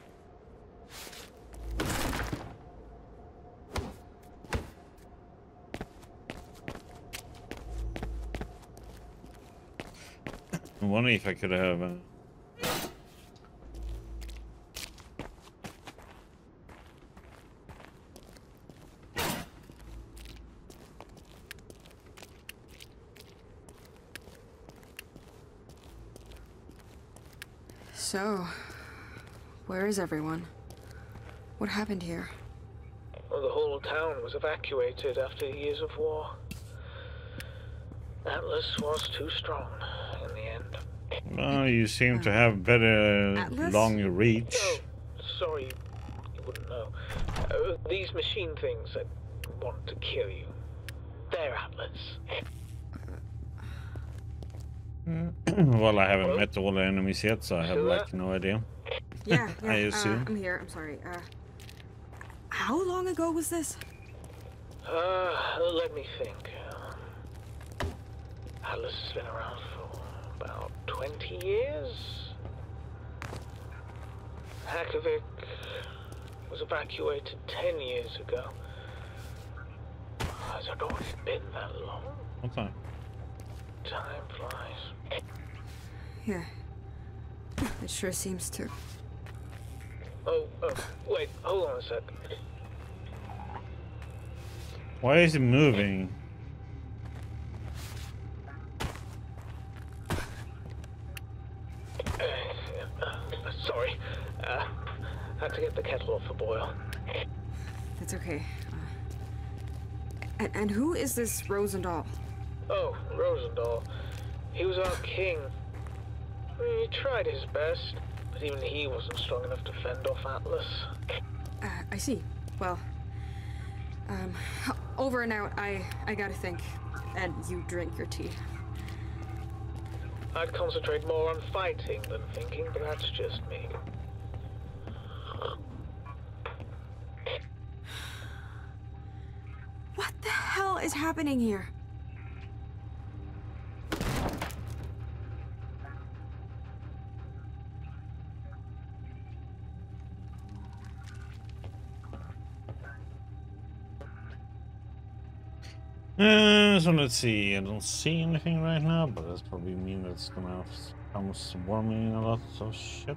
I wonder if I could have
So, where is everyone? What happened here?
Well, the whole town was evacuated after years of war. Atlas was too strong in the end.
Well, you seem to have better
Atlas?
long reach.
Oh, sorry, you wouldn't know. These machine things that want to kill you. They're Atlas.
Well, I haven't met all the enemies yet, so I have
Still
like no idea.
Yeah,
I assume.
I'm here. I'm sorry. How long ago was this?
Let me think. Atlas has been around for about 20 years. Hakovic was evacuated 10 years ago. ago it's been that long.
What's that?
Time flies.
Yeah. It sure seems to.
Oh, wait, hold on a sec.
Why is it moving?
Sorry. Had to get the kettle off the boil.
That's okay. And who is this Rosendahl?
Oh, Rosendahl. He was our king. He tried his best, but even he wasn't strong enough to fend off Atlas.
I see. Well, over and out. I gotta think. And you drink your tea.
I'd concentrate more on fighting than thinking, but that's just me.
What the hell is happening here?
So let's see. I don't see anything right now, but that's probably mean that's gonna come swarming a lot of shit.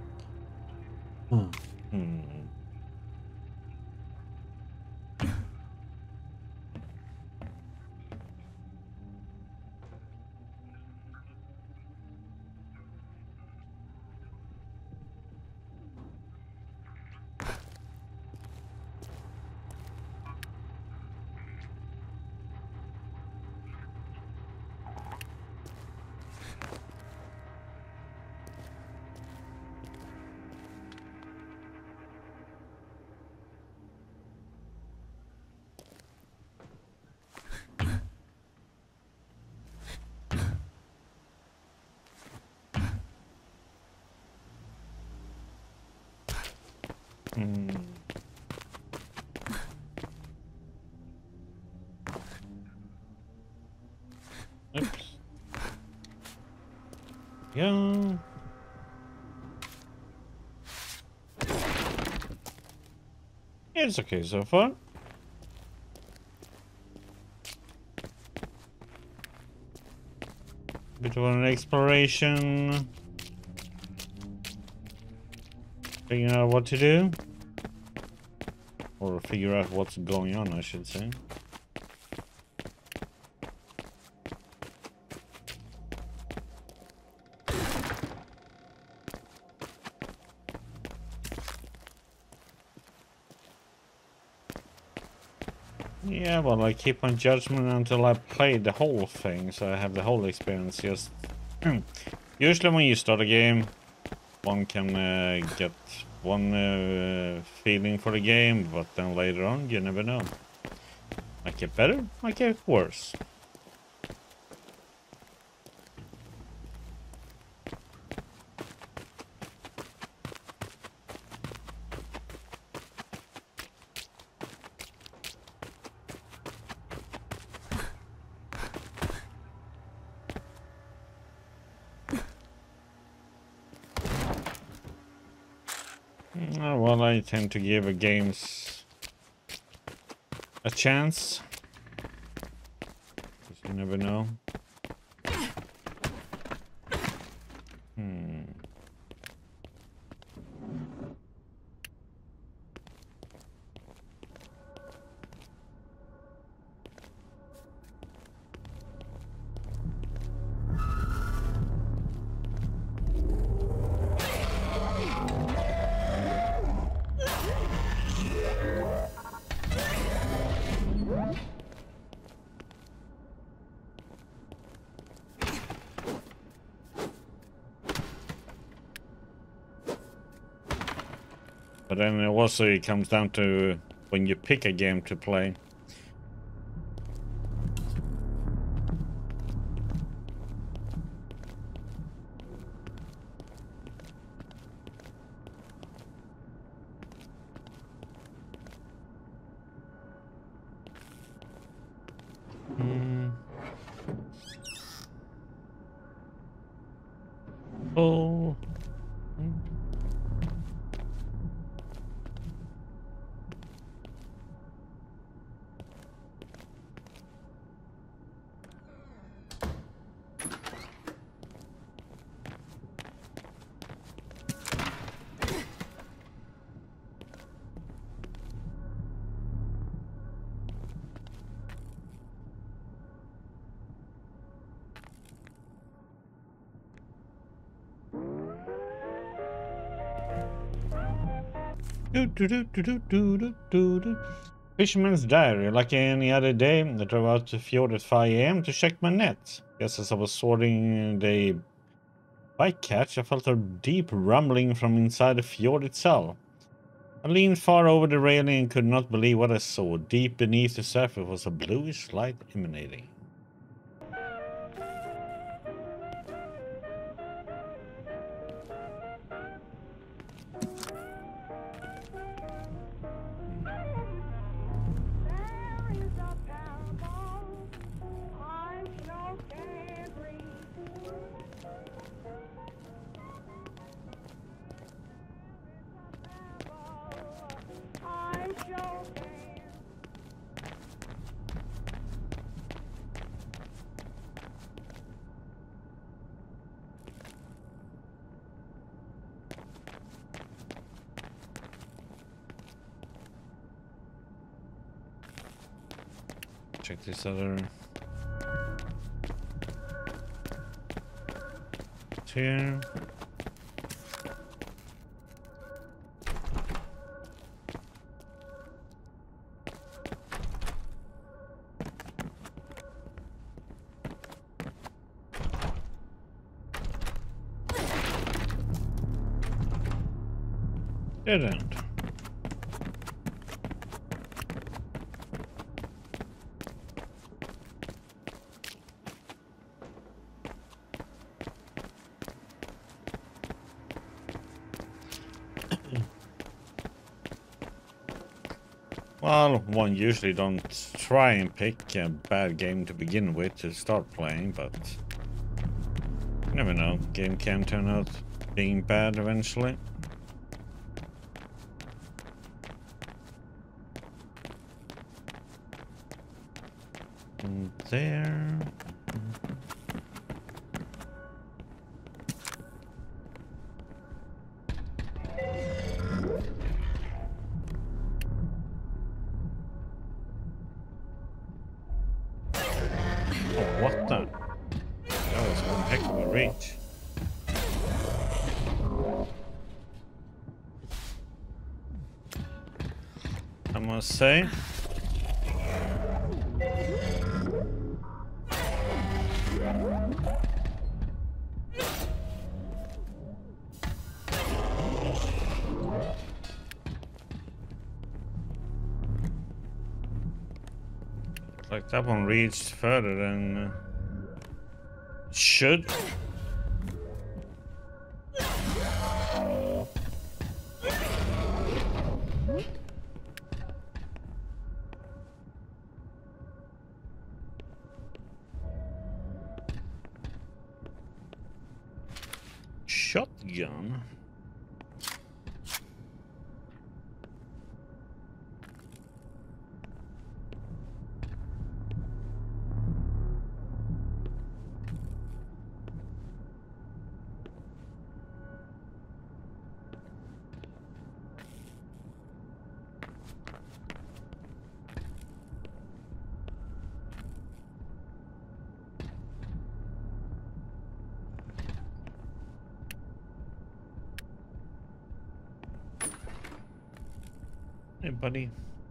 Oops. Yeah. It's okay so far. Bit of an exploration. Figuring out what to do. Or figure out what's going on, I should say. Yeah, well, I keep my judgment until I play the whole thing, so I have the whole experience. Just usually when you start a game, one can get one feeling for the game, but then later on, you never know. Might get better, might get worse. Well, I tend to give games a chance. Because you never know. But then also it comes down to when you pick a game to play. Oh. Fisherman's diary. Like any other day, I drove out to fjord at 5 a.m. to check my net. Just as I was sorting the bycatch, I felt a deep rumbling from inside the fjord itself. I leaned far over the railing and could not believe what I saw. Deep beneath the surface was a bluish light emanating. Check this other here. Dead end. Well, one usually don't try and pick a bad game to begin with to start playing, but you never know. Game can turn out being bad eventually. And there. What the? That was one heck of a reach. I must say. Like that one reached further than should. Shotgun. Hey, buddy.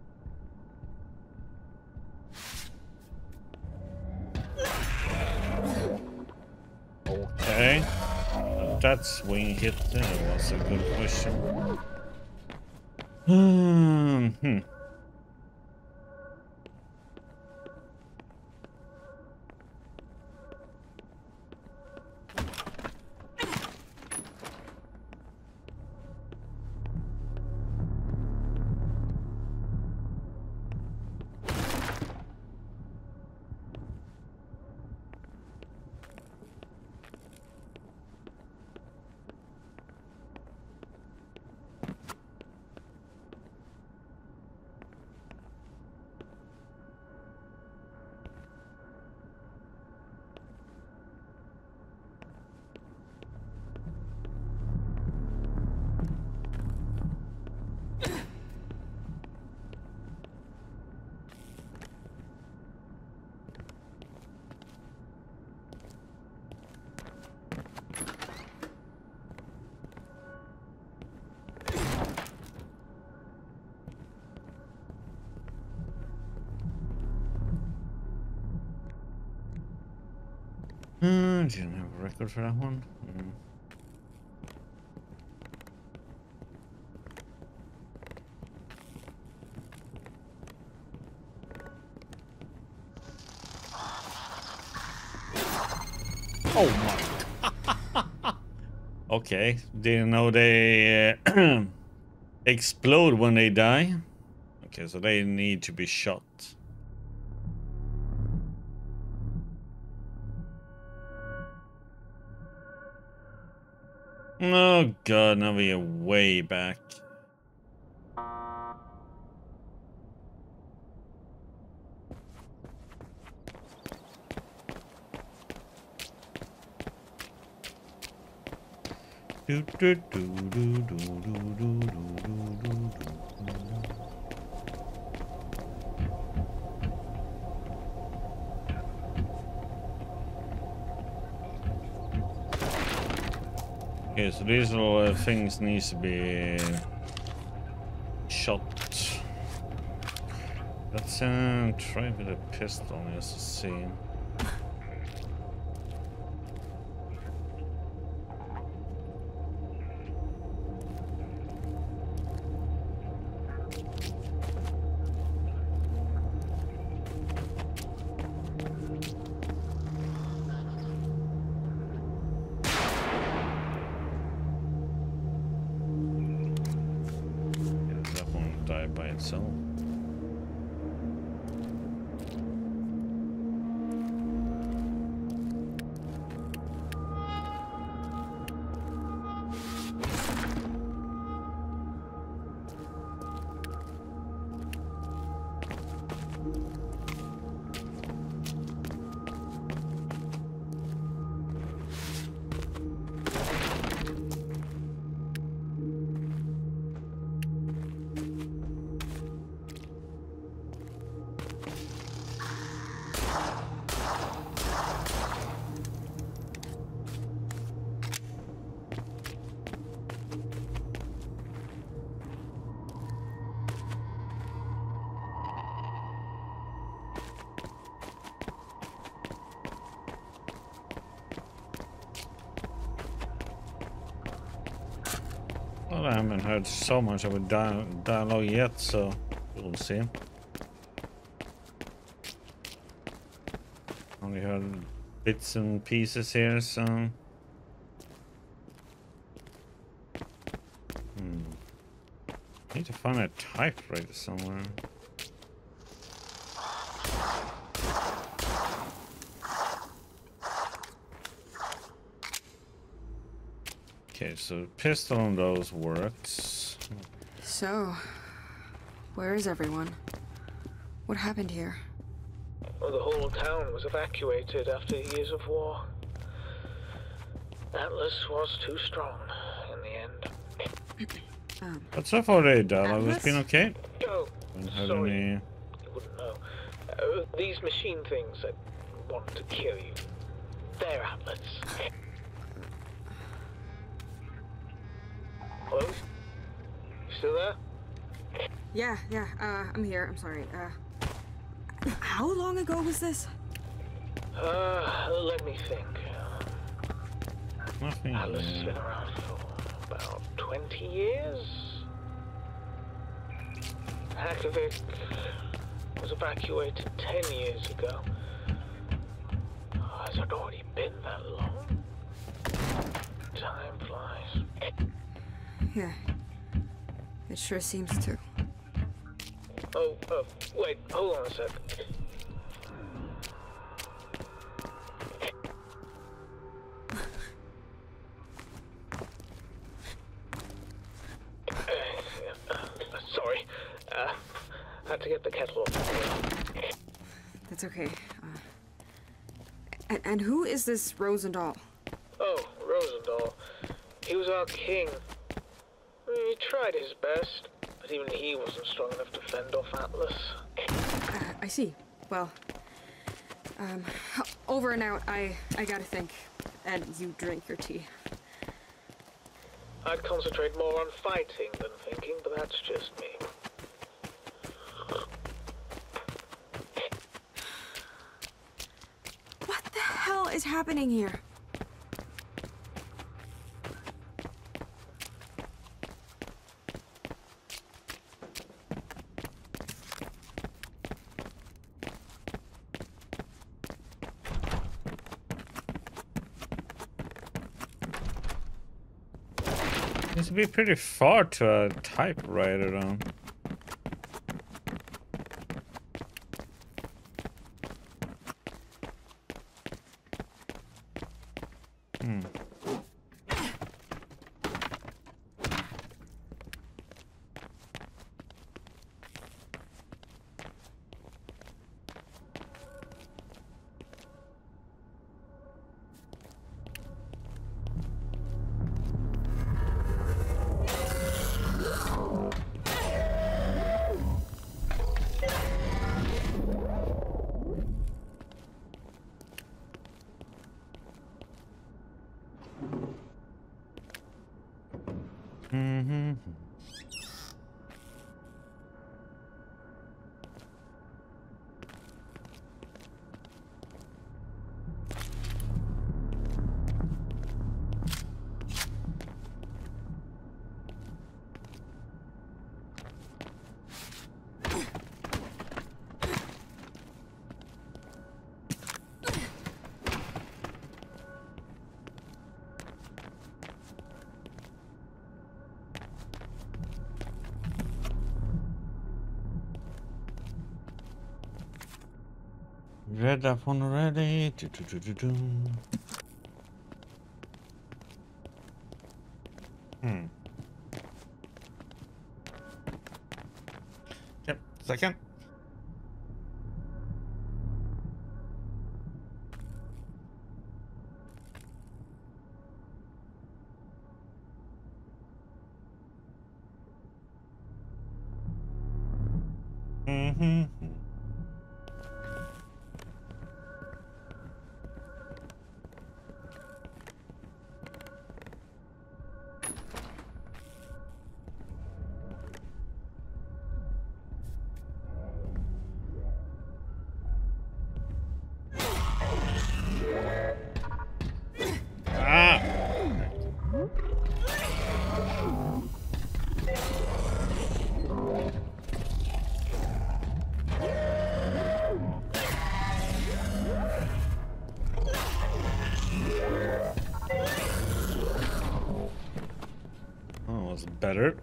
Okay. That swing hit there was a good question. Didn't have a record for that one. Oh my. Okay, didn't know they explode when they die. Okay, so they need to be shot. Oh god, now we are way back. Do, do, do, do, do, do, do, do. Okay, so these little things needs to be shot. Let's try with a pistol just to see. By itself. Well, I haven't heard so much of a dialogue yet, so we'll see. Only heard bits and pieces here, so... Need to find a typewriter somewhere. Okay, so pistol on those works.
So, where is everyone? What happened here?
Well, the whole town was evacuated after years of war. Atlas was too strong in the end.
But so far the dialogue has
Atlas?
been okay.
Oh,
Haven't
sorry.
any...
You wouldn't know. These machine things that want to kill you, they're Atlas. Hello? You still there?
Yeah, I'm here. I'm sorry. How long ago was this?
Let me think.
Nothing.
Atlas has been around for about 20 years. Hakovic was evacuated 10 years ago. Has it already been that long? Time flies.
Yeah. It sure seems to.
Oh, wait, hold on a sec. Sorry. Had to get the kettle off.
That's okay. And who is this Rosendahl?
Oh, Rosendahl. He was our king. He tried his best, but even he wasn't strong enough to fend off Atlas.
I see. Well, over and out. I gotta think. And you drink your tea.
I'd concentrate more on fighting than thinking, but that's just me.
What the hell is happening here?
Seems to be pretty far to a typewriter though. Read that one already. Yep, second. Better.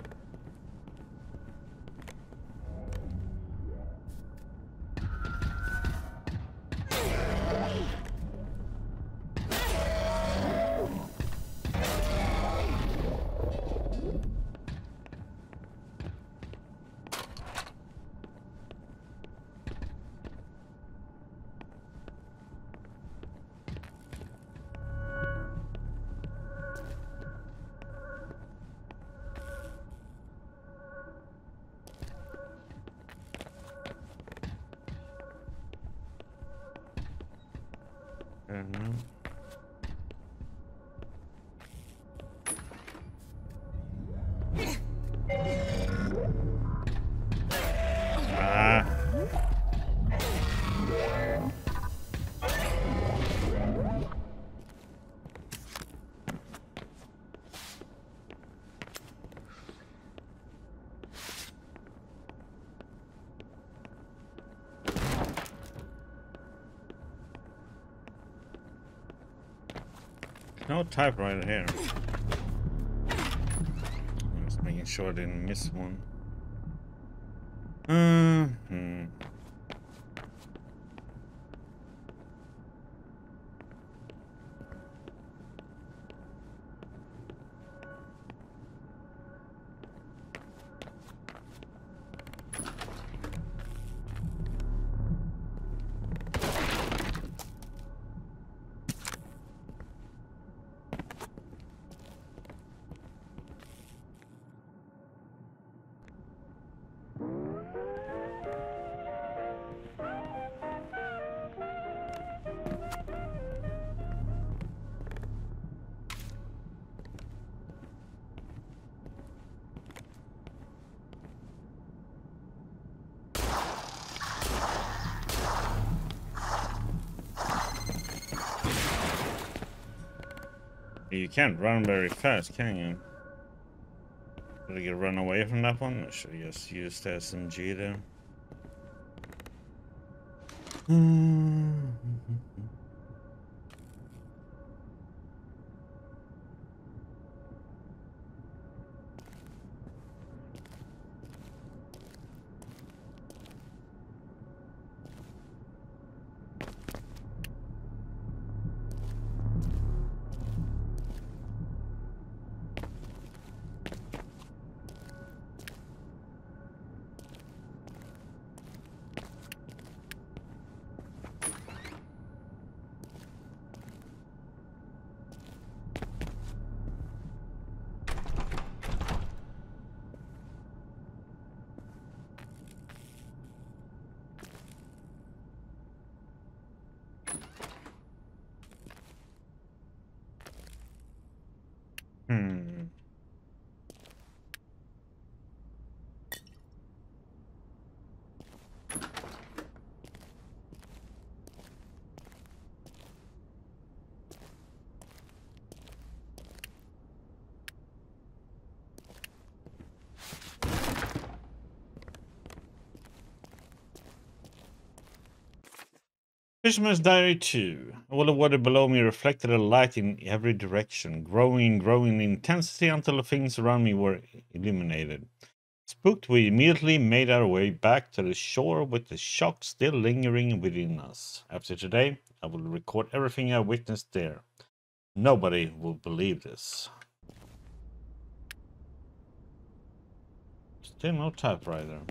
No typewriter here. I'm just making sure I didn't miss one. You can't run very fast, can you? Should I run away from that one? Or should I just use the SMG there? Fisherman's Diary 2. All the water below me reflected a light in every direction, growing and growing in intensity until the things around me were illuminated. Spooked, we immediately made our way back to the shore with the shock still lingering within us. After today, I will record everything I witnessed there. Nobody will believe this. Still no typewriter.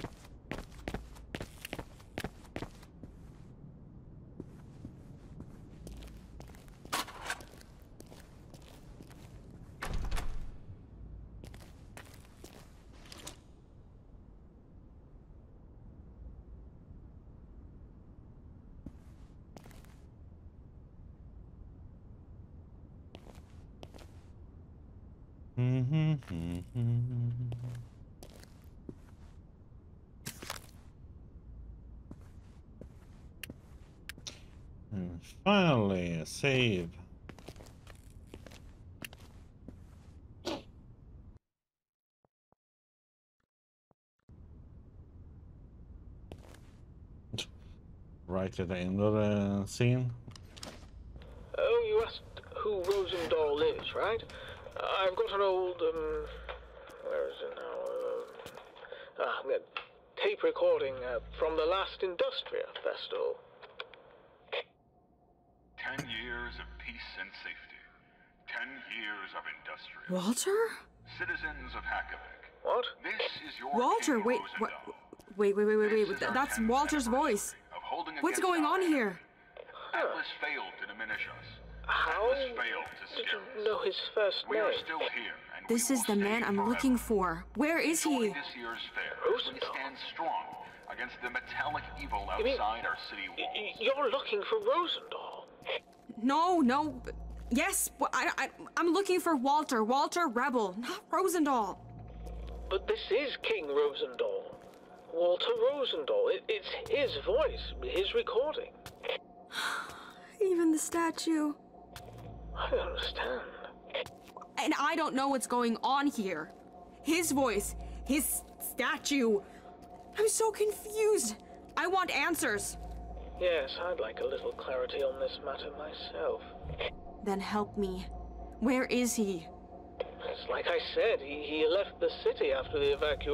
And finally, a save. Right at the end of the scene.
Oh, you asked who Rosendahl is, right? I've got an old, where is it now? Tape recording from the last Industria festival.
10 years of peace and safety. 10 years of Industria.
Walter?
Citizens of Hakovic.
What?
This is your
Walter,
King
wait, what?
Rosendahl.
Wait.
This is our
That's
10th
Walter's voice.
anniversary of holding
What's
against
going
our
on
enemy.
here?
Atlas failed to diminish us.
How
Atlas failed to
did
scare
you
us.
know his first
We are
name?
still here, and
This
we
is
will
the
stay
man I'm
forever.
looking for. Where is
Join
he?
this year's fair as we
Rosendahl.
stand strong against the metallic evil
You mean-
outside our city walls.
You're looking for Rosendahl.
No. Yes, I'm looking for Walter. Walter Rebel, not Rosendahl.
But this is King Rosendahl. Walter Rosendahl. It's his voice, his recording.
Even the statue.
I don't understand.
And I don't know what's going on here. His voice, his statue. I'm so confused. I want answers.
Yes, I'd like a little clarity on this matter myself.
Then help me. Where is he?
It's like I said, he left the city after the evacuation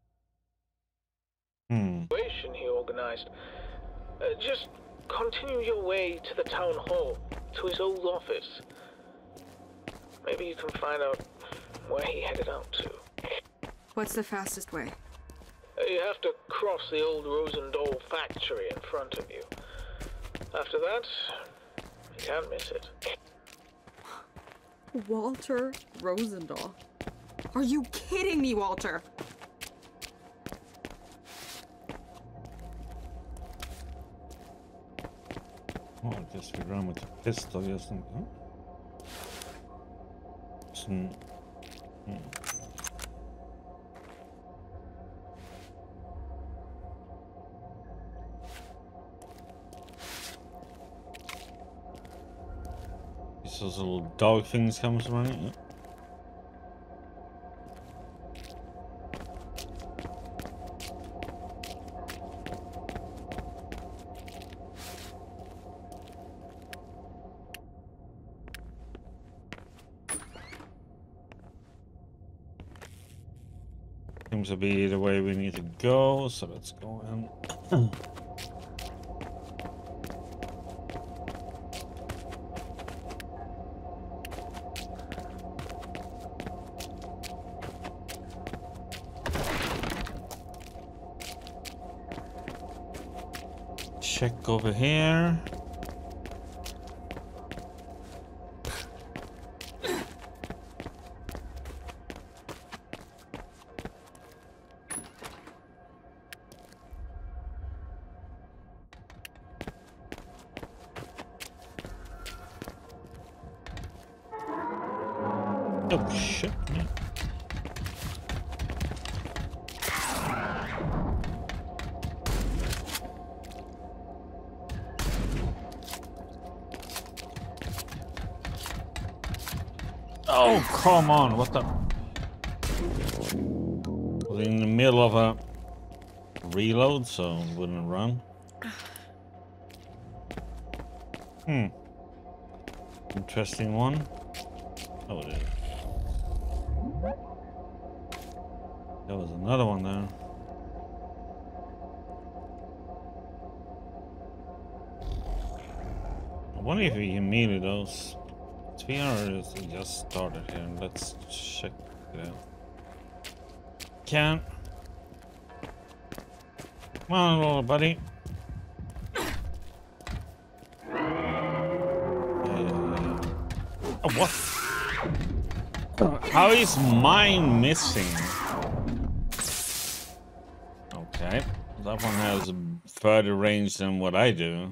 he organized. Just continue your way to the town hall, to his old office. Maybe you can find out where he headed out to.
What's the fastest way?
You have to cross the old Rosendahl factory in front of you. After that, you can't miss it.
Walter Rosendahl. Are you kidding me, Walter?
Oh, I guess we run with the pistol, just those little dog things comes running. Yeah. Seems to be the way we need to go, so let's go in. Check over here. Oh shit. Oh, come on, what the? Was in the middle of a reload, so it wouldn't run. Interesting one. Oh, it is. There was another one there. I wonder if we can melee those. We just started here. Let's check it out. Can. Come on, little buddy. Oh, what? How is mine missing? Okay, that one has further range than what I do.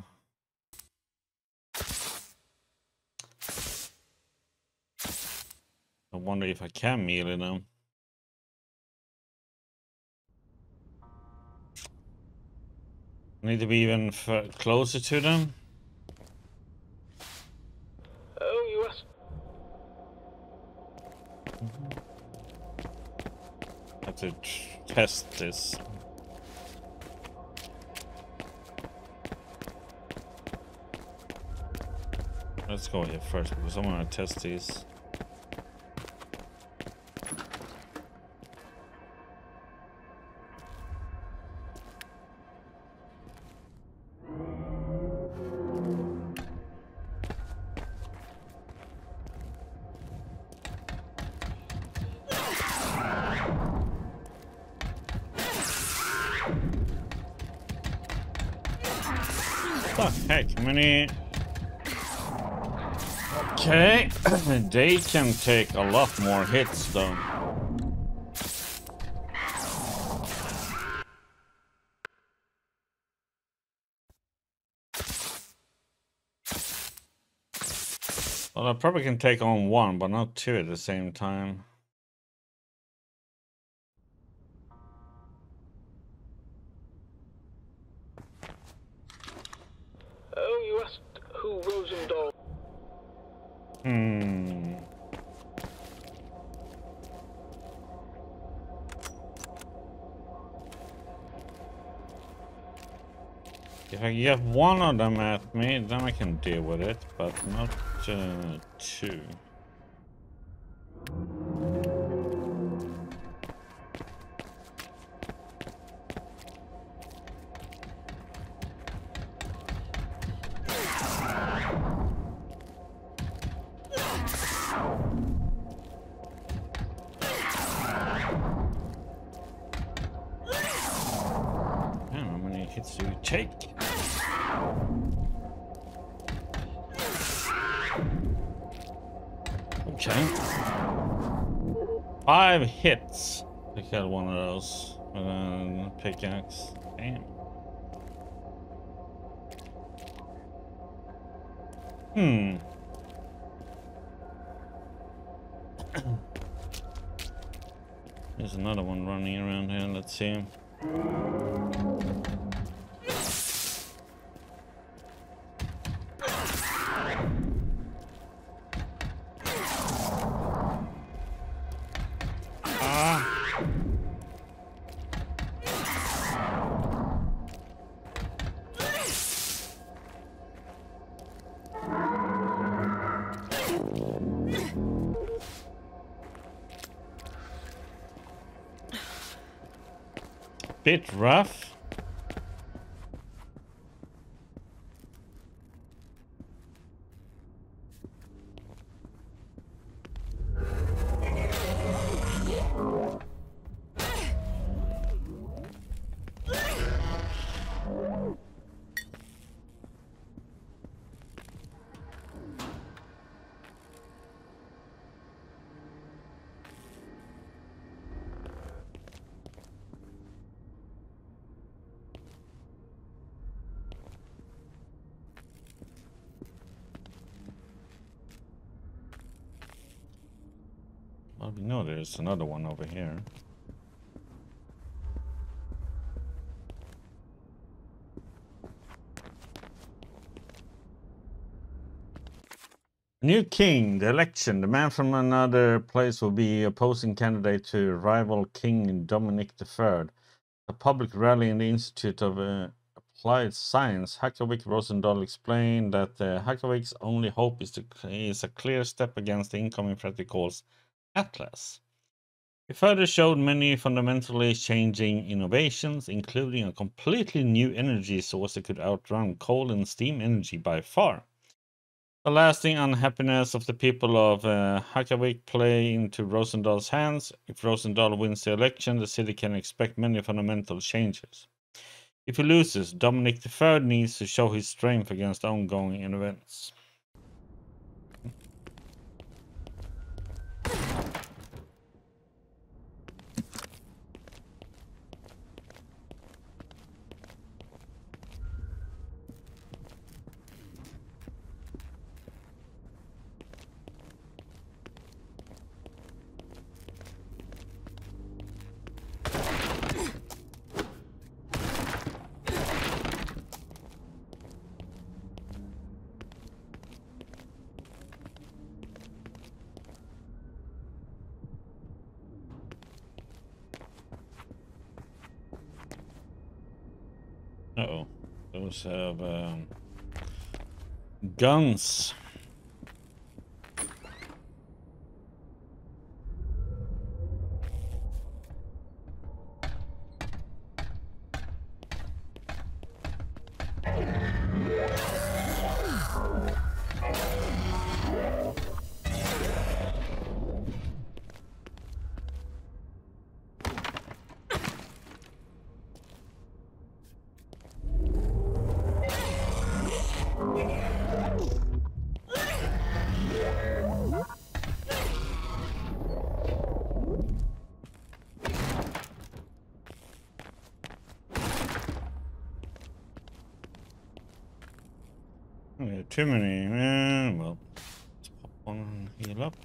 I wonder if I can melee them. Need to be even closer to them.
Oh, you asked.
Have to test this. Let's go here first because I want to test these. What the heck? How many? Okay, they can take a lot more hits though. Well, I probably can take on one, but not two at the same time.
Oh, you asked who Rosendahl.
If I get one of them at me, then I can deal with it, but not two. How many hits do you take? Okay. 5 hits to kill one of those with a pickaxe. Damn. There's another one running around here. Let's see him. Bit rough. Well, we know there's another one over here. New king, the election. The man from another place will be opposing candidate to rival King Dominic III. A public rally in the Institute of Applied Science. Hacklewick Rosendahl explained that Hacklewick's only hope is a clear step against the incoming threat he calls Atlas. He further showed many fundamentally changing innovations, including a completely new energy source that could outrun coal and steam energy by far. The lasting unhappiness of the people of Hacklewick play into Rosendahl's hands. If Rosendahl wins the election, the city can expect many fundamental changes. If he loses, Dominic III needs to show his strength against ongoing events. Uh-oh. Those have guns. Too many. Well, let's pop one and heal up.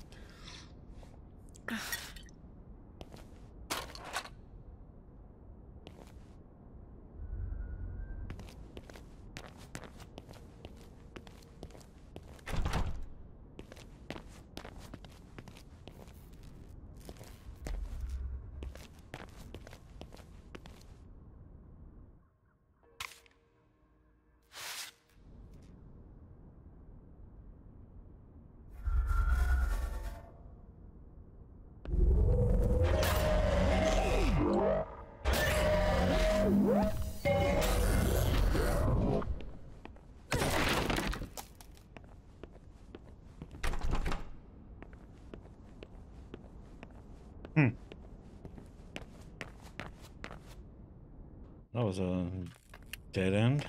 That was a dead end.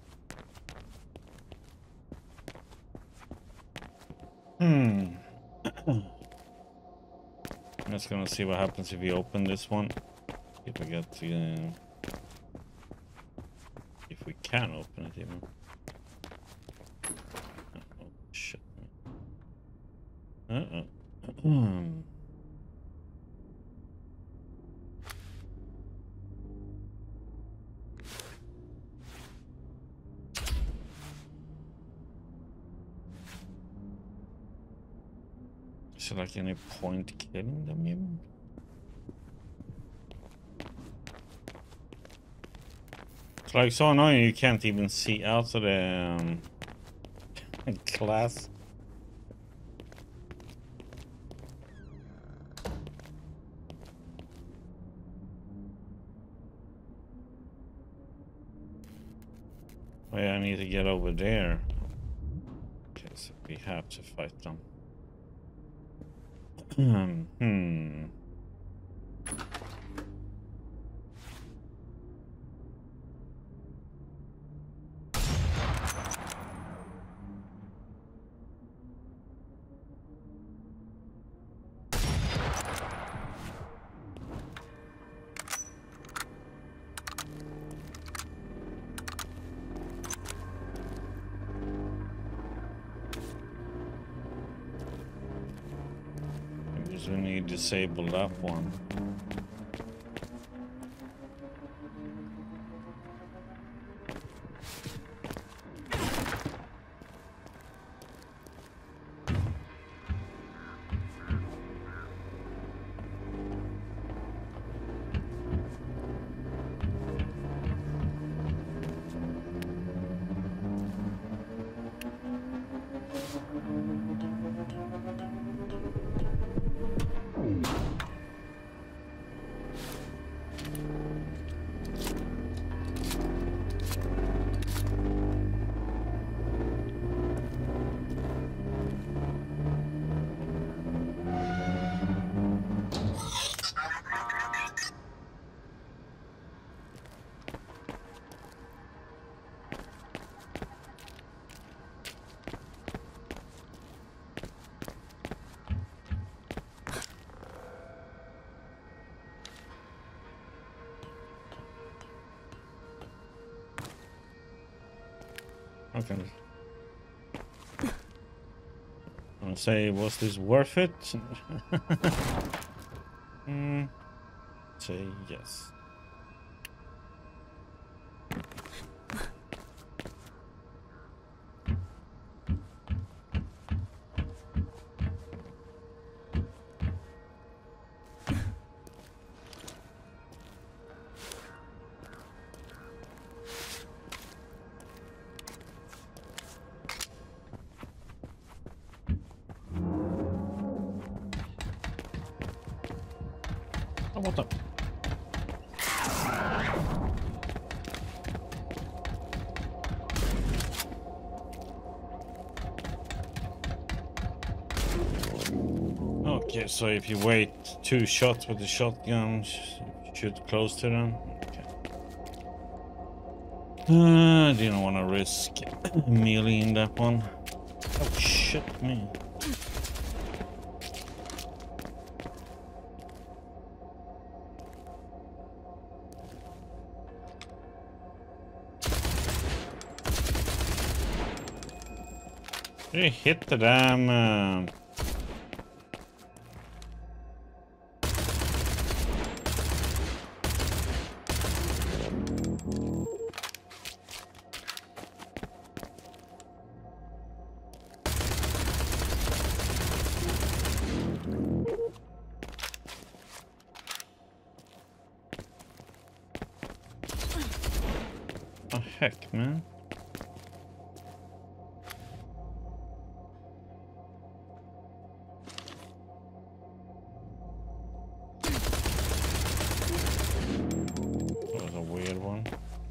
I'm just gonna see what happens if we open this one. If we get to, if we can open it even. Oh shit. Is there like any point killing them even? It's like so annoying you can't even see out of the glass. Oh yeah, I need to get over there. Okay, so we have to fight them. We need to disable that one. Okay. I'll say, was this worth it? Say yes. Oh, what the? Okay, so if you wait 2 shots with the shotgun, shoot close to them. Okay. I didn't want to risk meleeing that one. Oh shit, me. You hit the damn. Oh heck, man. That was a weird one.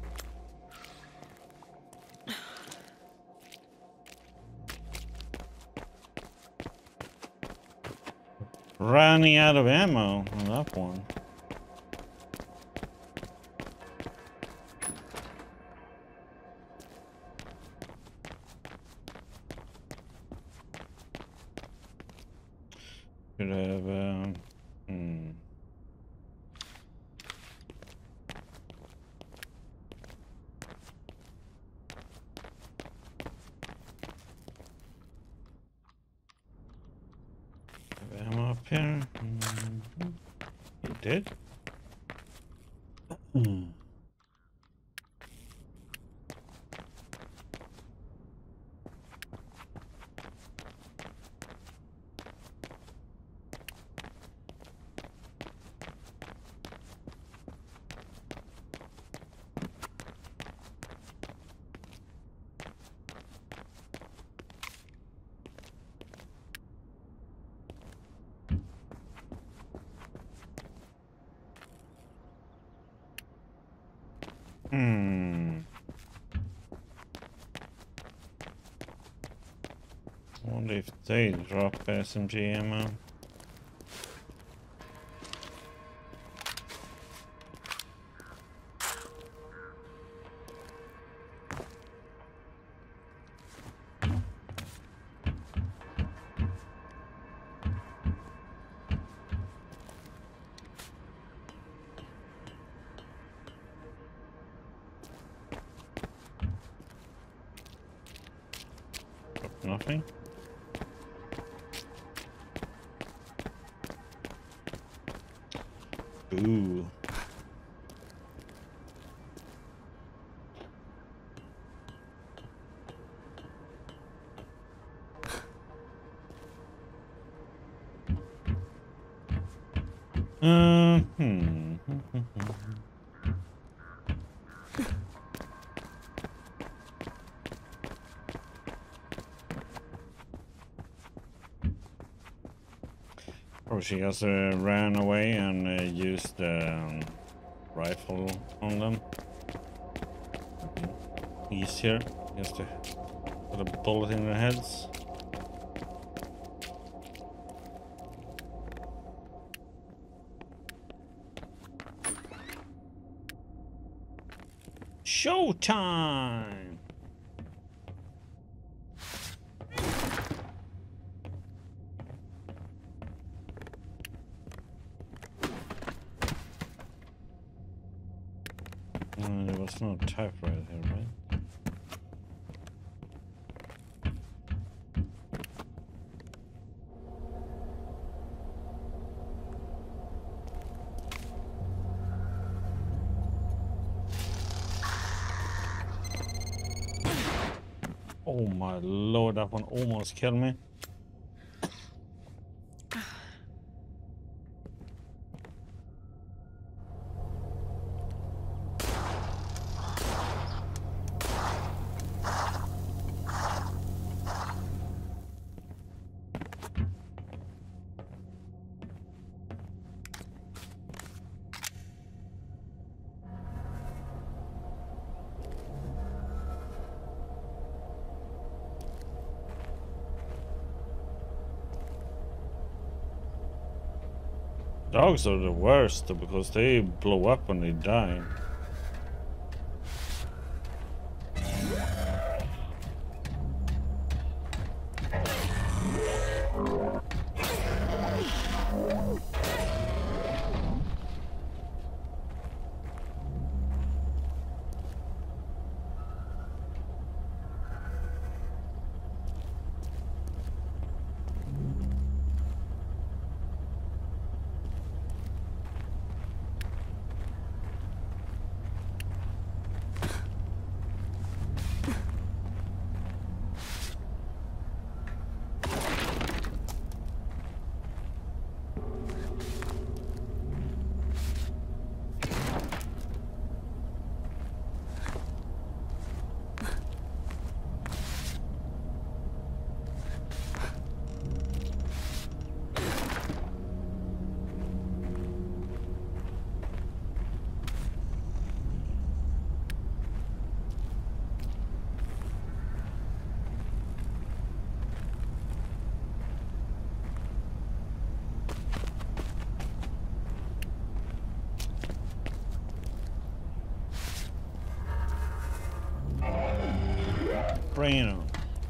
Running out of ammo on that one. Could have ammo up here. He did. I wonder if they drop SMG ammo. Nothing. Ooh. Or she just ran away and used the rifle on them. Easier just to put a bullet in their heads. Showtime! There was no typewriter here, right? Oh my lord, that one almost killed me. Dogs are the worst because they blow up when they die. Brain.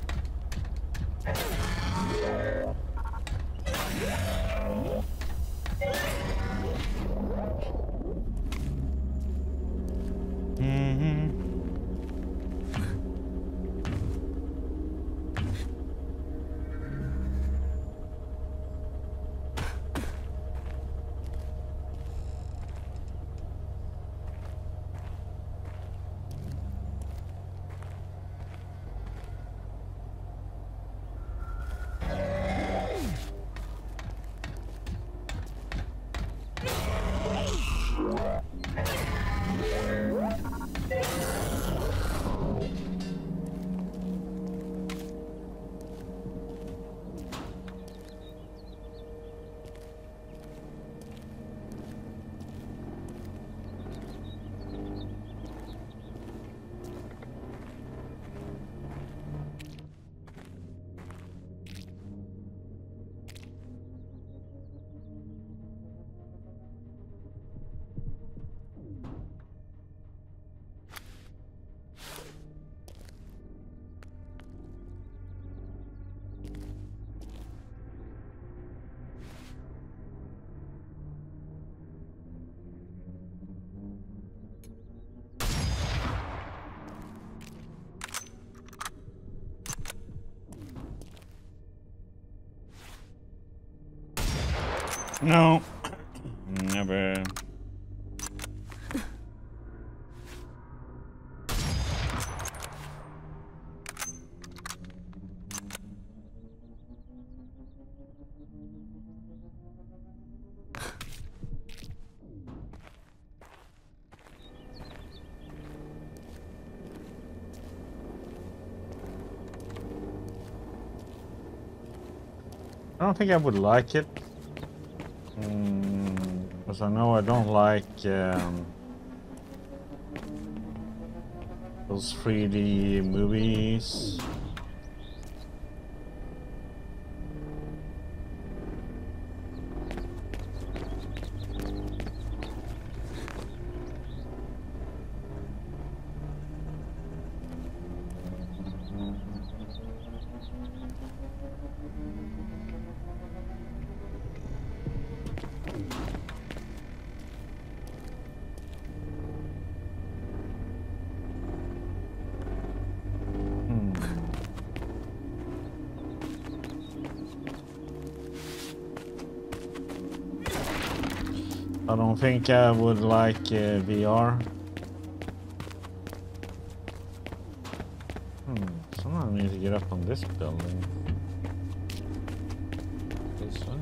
No, never. I don't think I would like it. Because I know I don't like those 3D movies. I don't think I would like VR. So I'm Oh, I need to get up on this building. This one.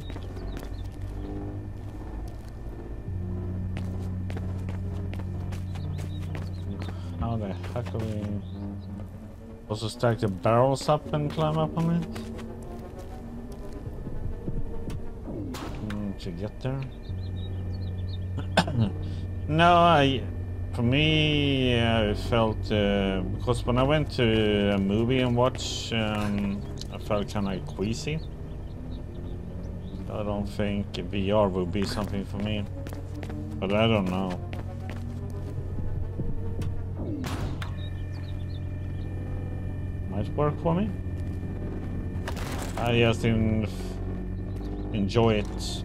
How the heck are we... Also stack the barrels up and climb up on it? To get there? No, for me, I felt, because when I went to a movie and watch, I felt kind of queasy. I don't think VR would be something for me, but I don't know. Might work for me. I just enjoy it.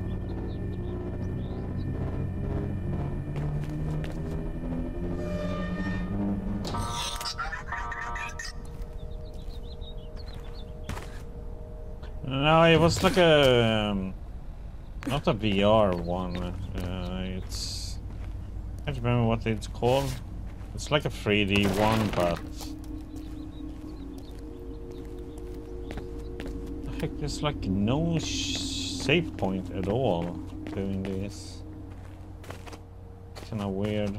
No, it was like a not a VR one. It's I can't remember what it's called. It's like a 3D one, but heck, there's like no save point at all doing this. Kind of weird.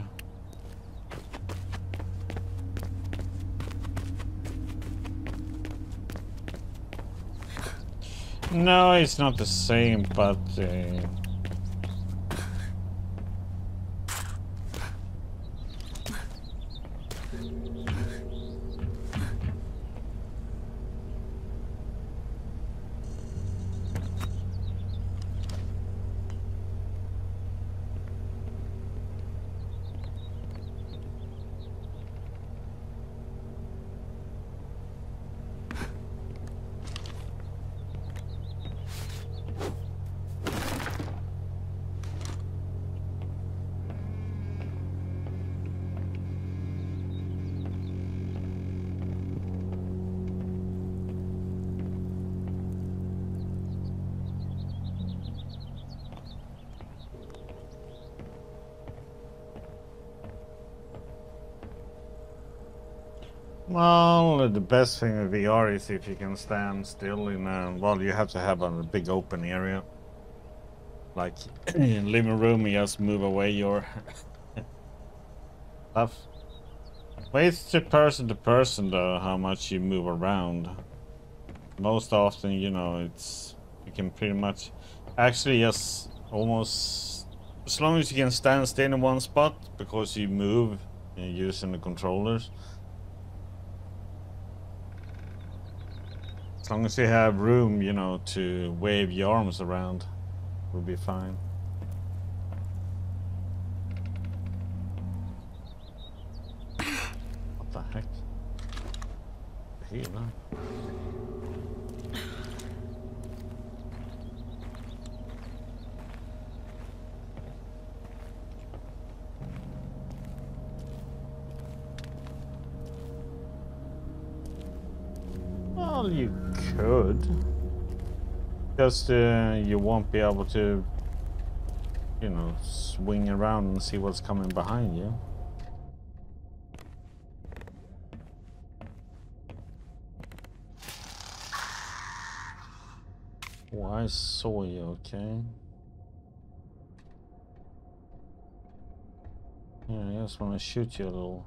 No, it's not the same, but well, the best thing with VR is if you can stand still in a, well, you have to have a big open area. Like in living room, you just move away your stuff. But it's to person though, how much you move around. Most often, you know, you can pretty much actually just almost, as long as you can stand still in one spot because you move using the controllers. As long as you have room, you know, to wave your arms around, we'll be fine. What the heck? Here, no? Well, you could. Just you won't be able to, you know, swing around and see what's coming behind you. Oh, I saw you, okay? Yeah, I just want to shoot you a little.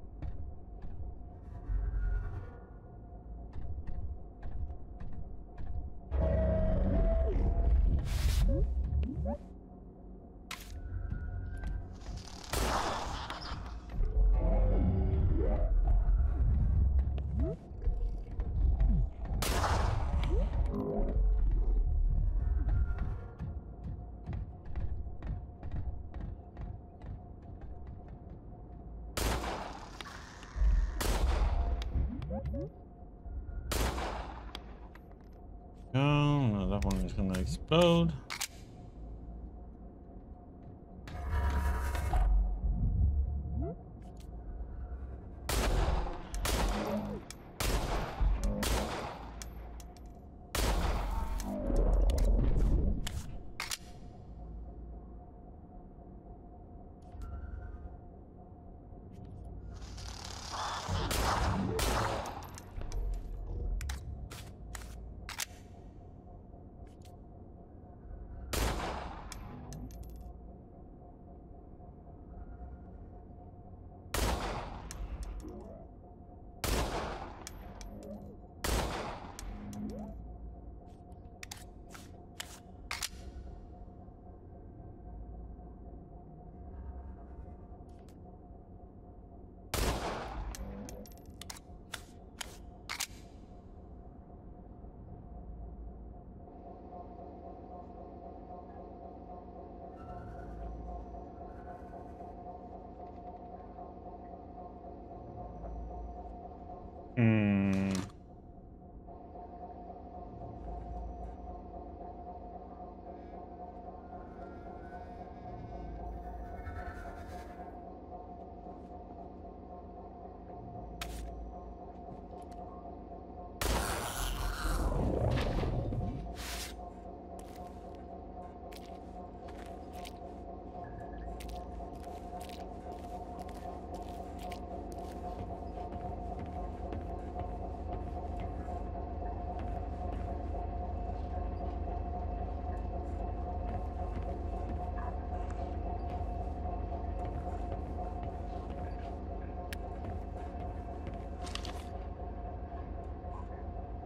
No, that one is gonna explode.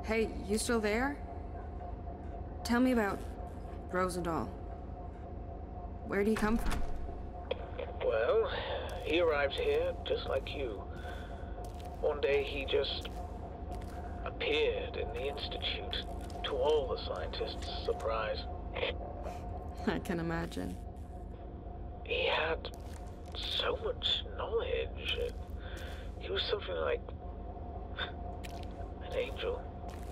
Hey, you still there? Tell me about Rosendahl. Where'd he come from?
Well, he arrived here just like you. One day he just appeared in the Institute, to all the scientists' surprise.
I can imagine.
He had so much knowledge. He was something like an angel.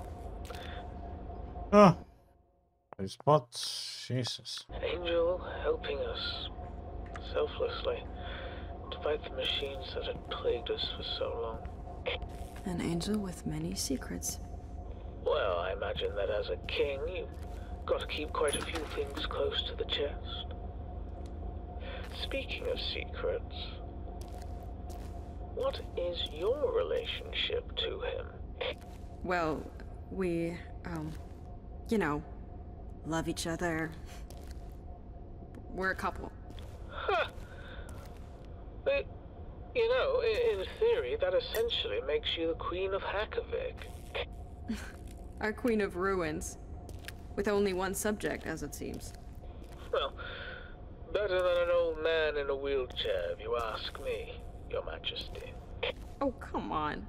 Oh, I spot. Jesus.
An angel helping us selflessly to fight the machines that had plagued us for so long.
An angel with many secrets.
Well, I imagine that as a king, you've got to keep quite a few things close to the chest. Speaking of secrets, what is your relationship to him?
Well, we, you know, love each other. We're a couple.
Huh. You know, in theory, that essentially makes you the Queen of Hackervik.
Our Queen of Ruins. With only one subject, as it seems.
Well, better than an old man in a wheelchair, if you ask me, Your Majesty.
Oh, come on.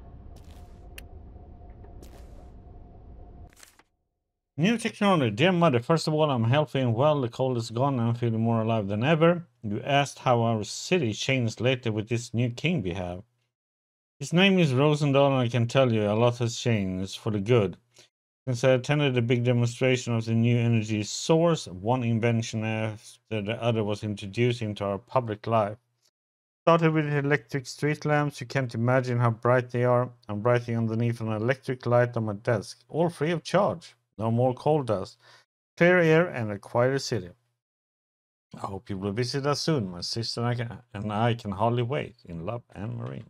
New technology. Dear Mother, first of all, I'm healthy and well. The cold is gone and I'm feeling more alive than ever. You asked how our city changed lately with this new king we have. His name is Rosendahl, and I can tell you a lot has changed for the good. Since I attended a big demonstration of the new energy source, one invention after the other was introduced into our public life. Started with electric street lamps. You can't imagine how bright they are. I'm writing underneath an electric light on my desk, all free of charge. No more coal dust, clear air, and a quieter city. I hope you will visit us soon. My sister and I can hardly wait. In love, Anne Marie.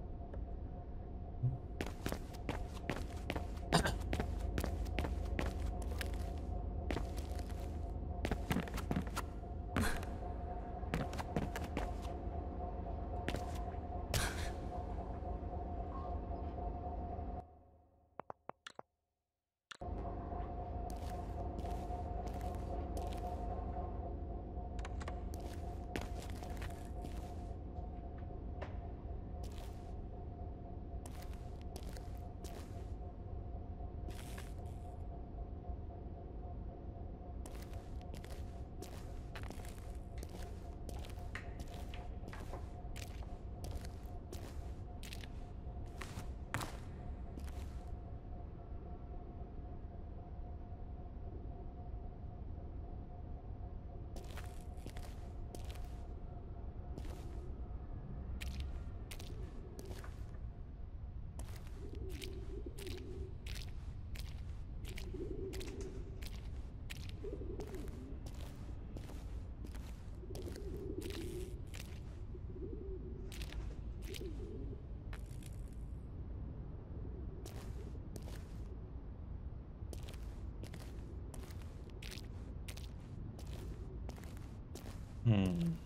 Hmm.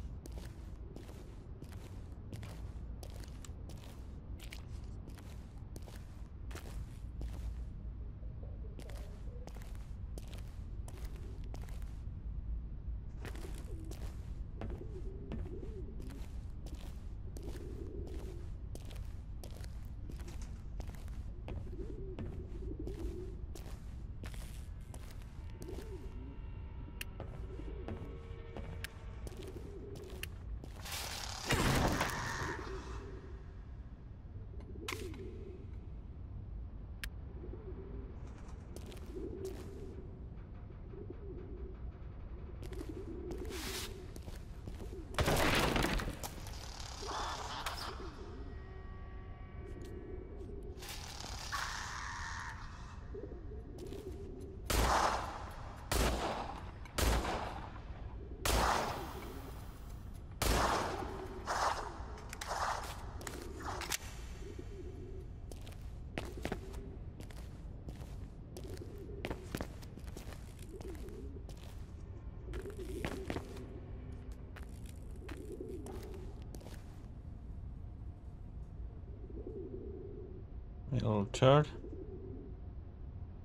Little turd.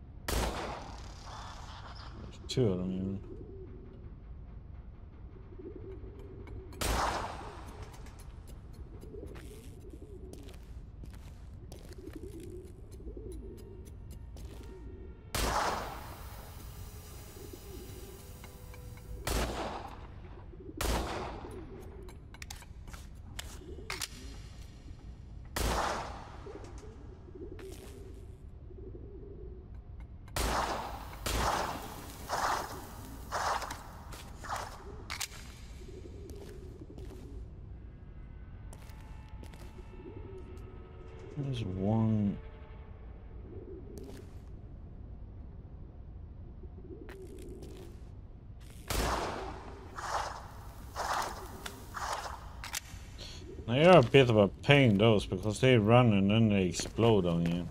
two of them even. There's one. They are a bit of a pain, those, because they run and then they explode on you.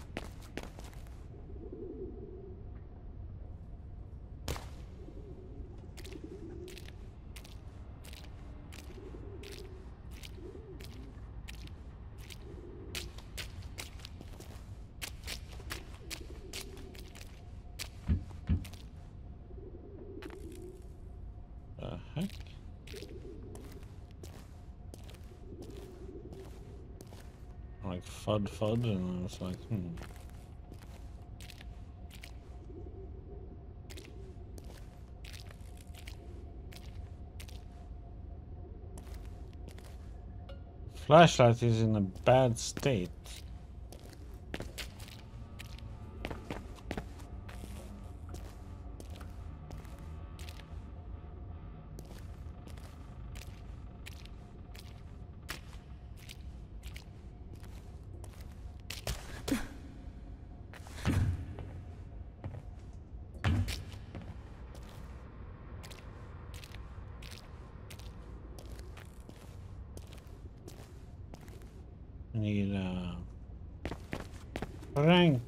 The heck? Like FUD, and I was like, Flashlight is in a bad state. Need a rank.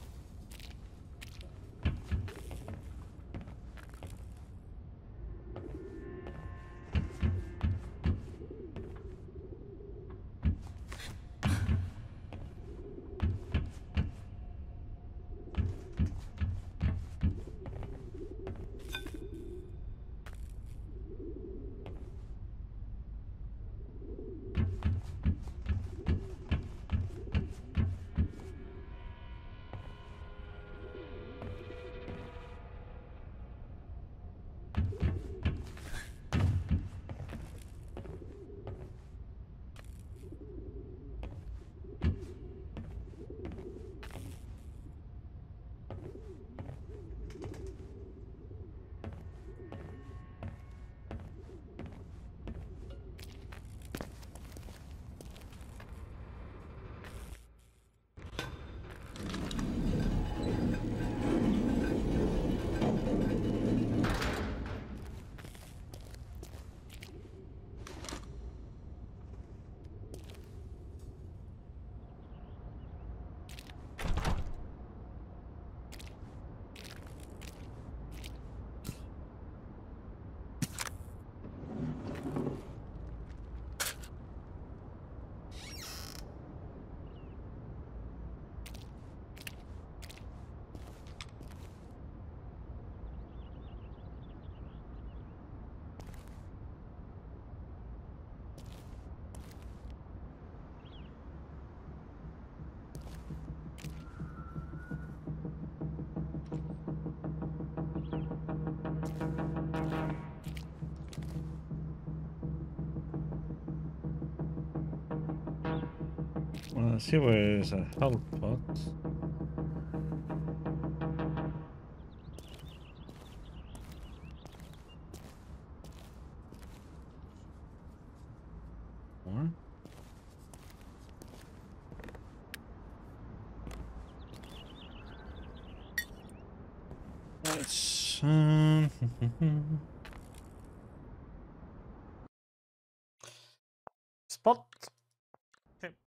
Let's see where there's a health pot. More? Let's spot.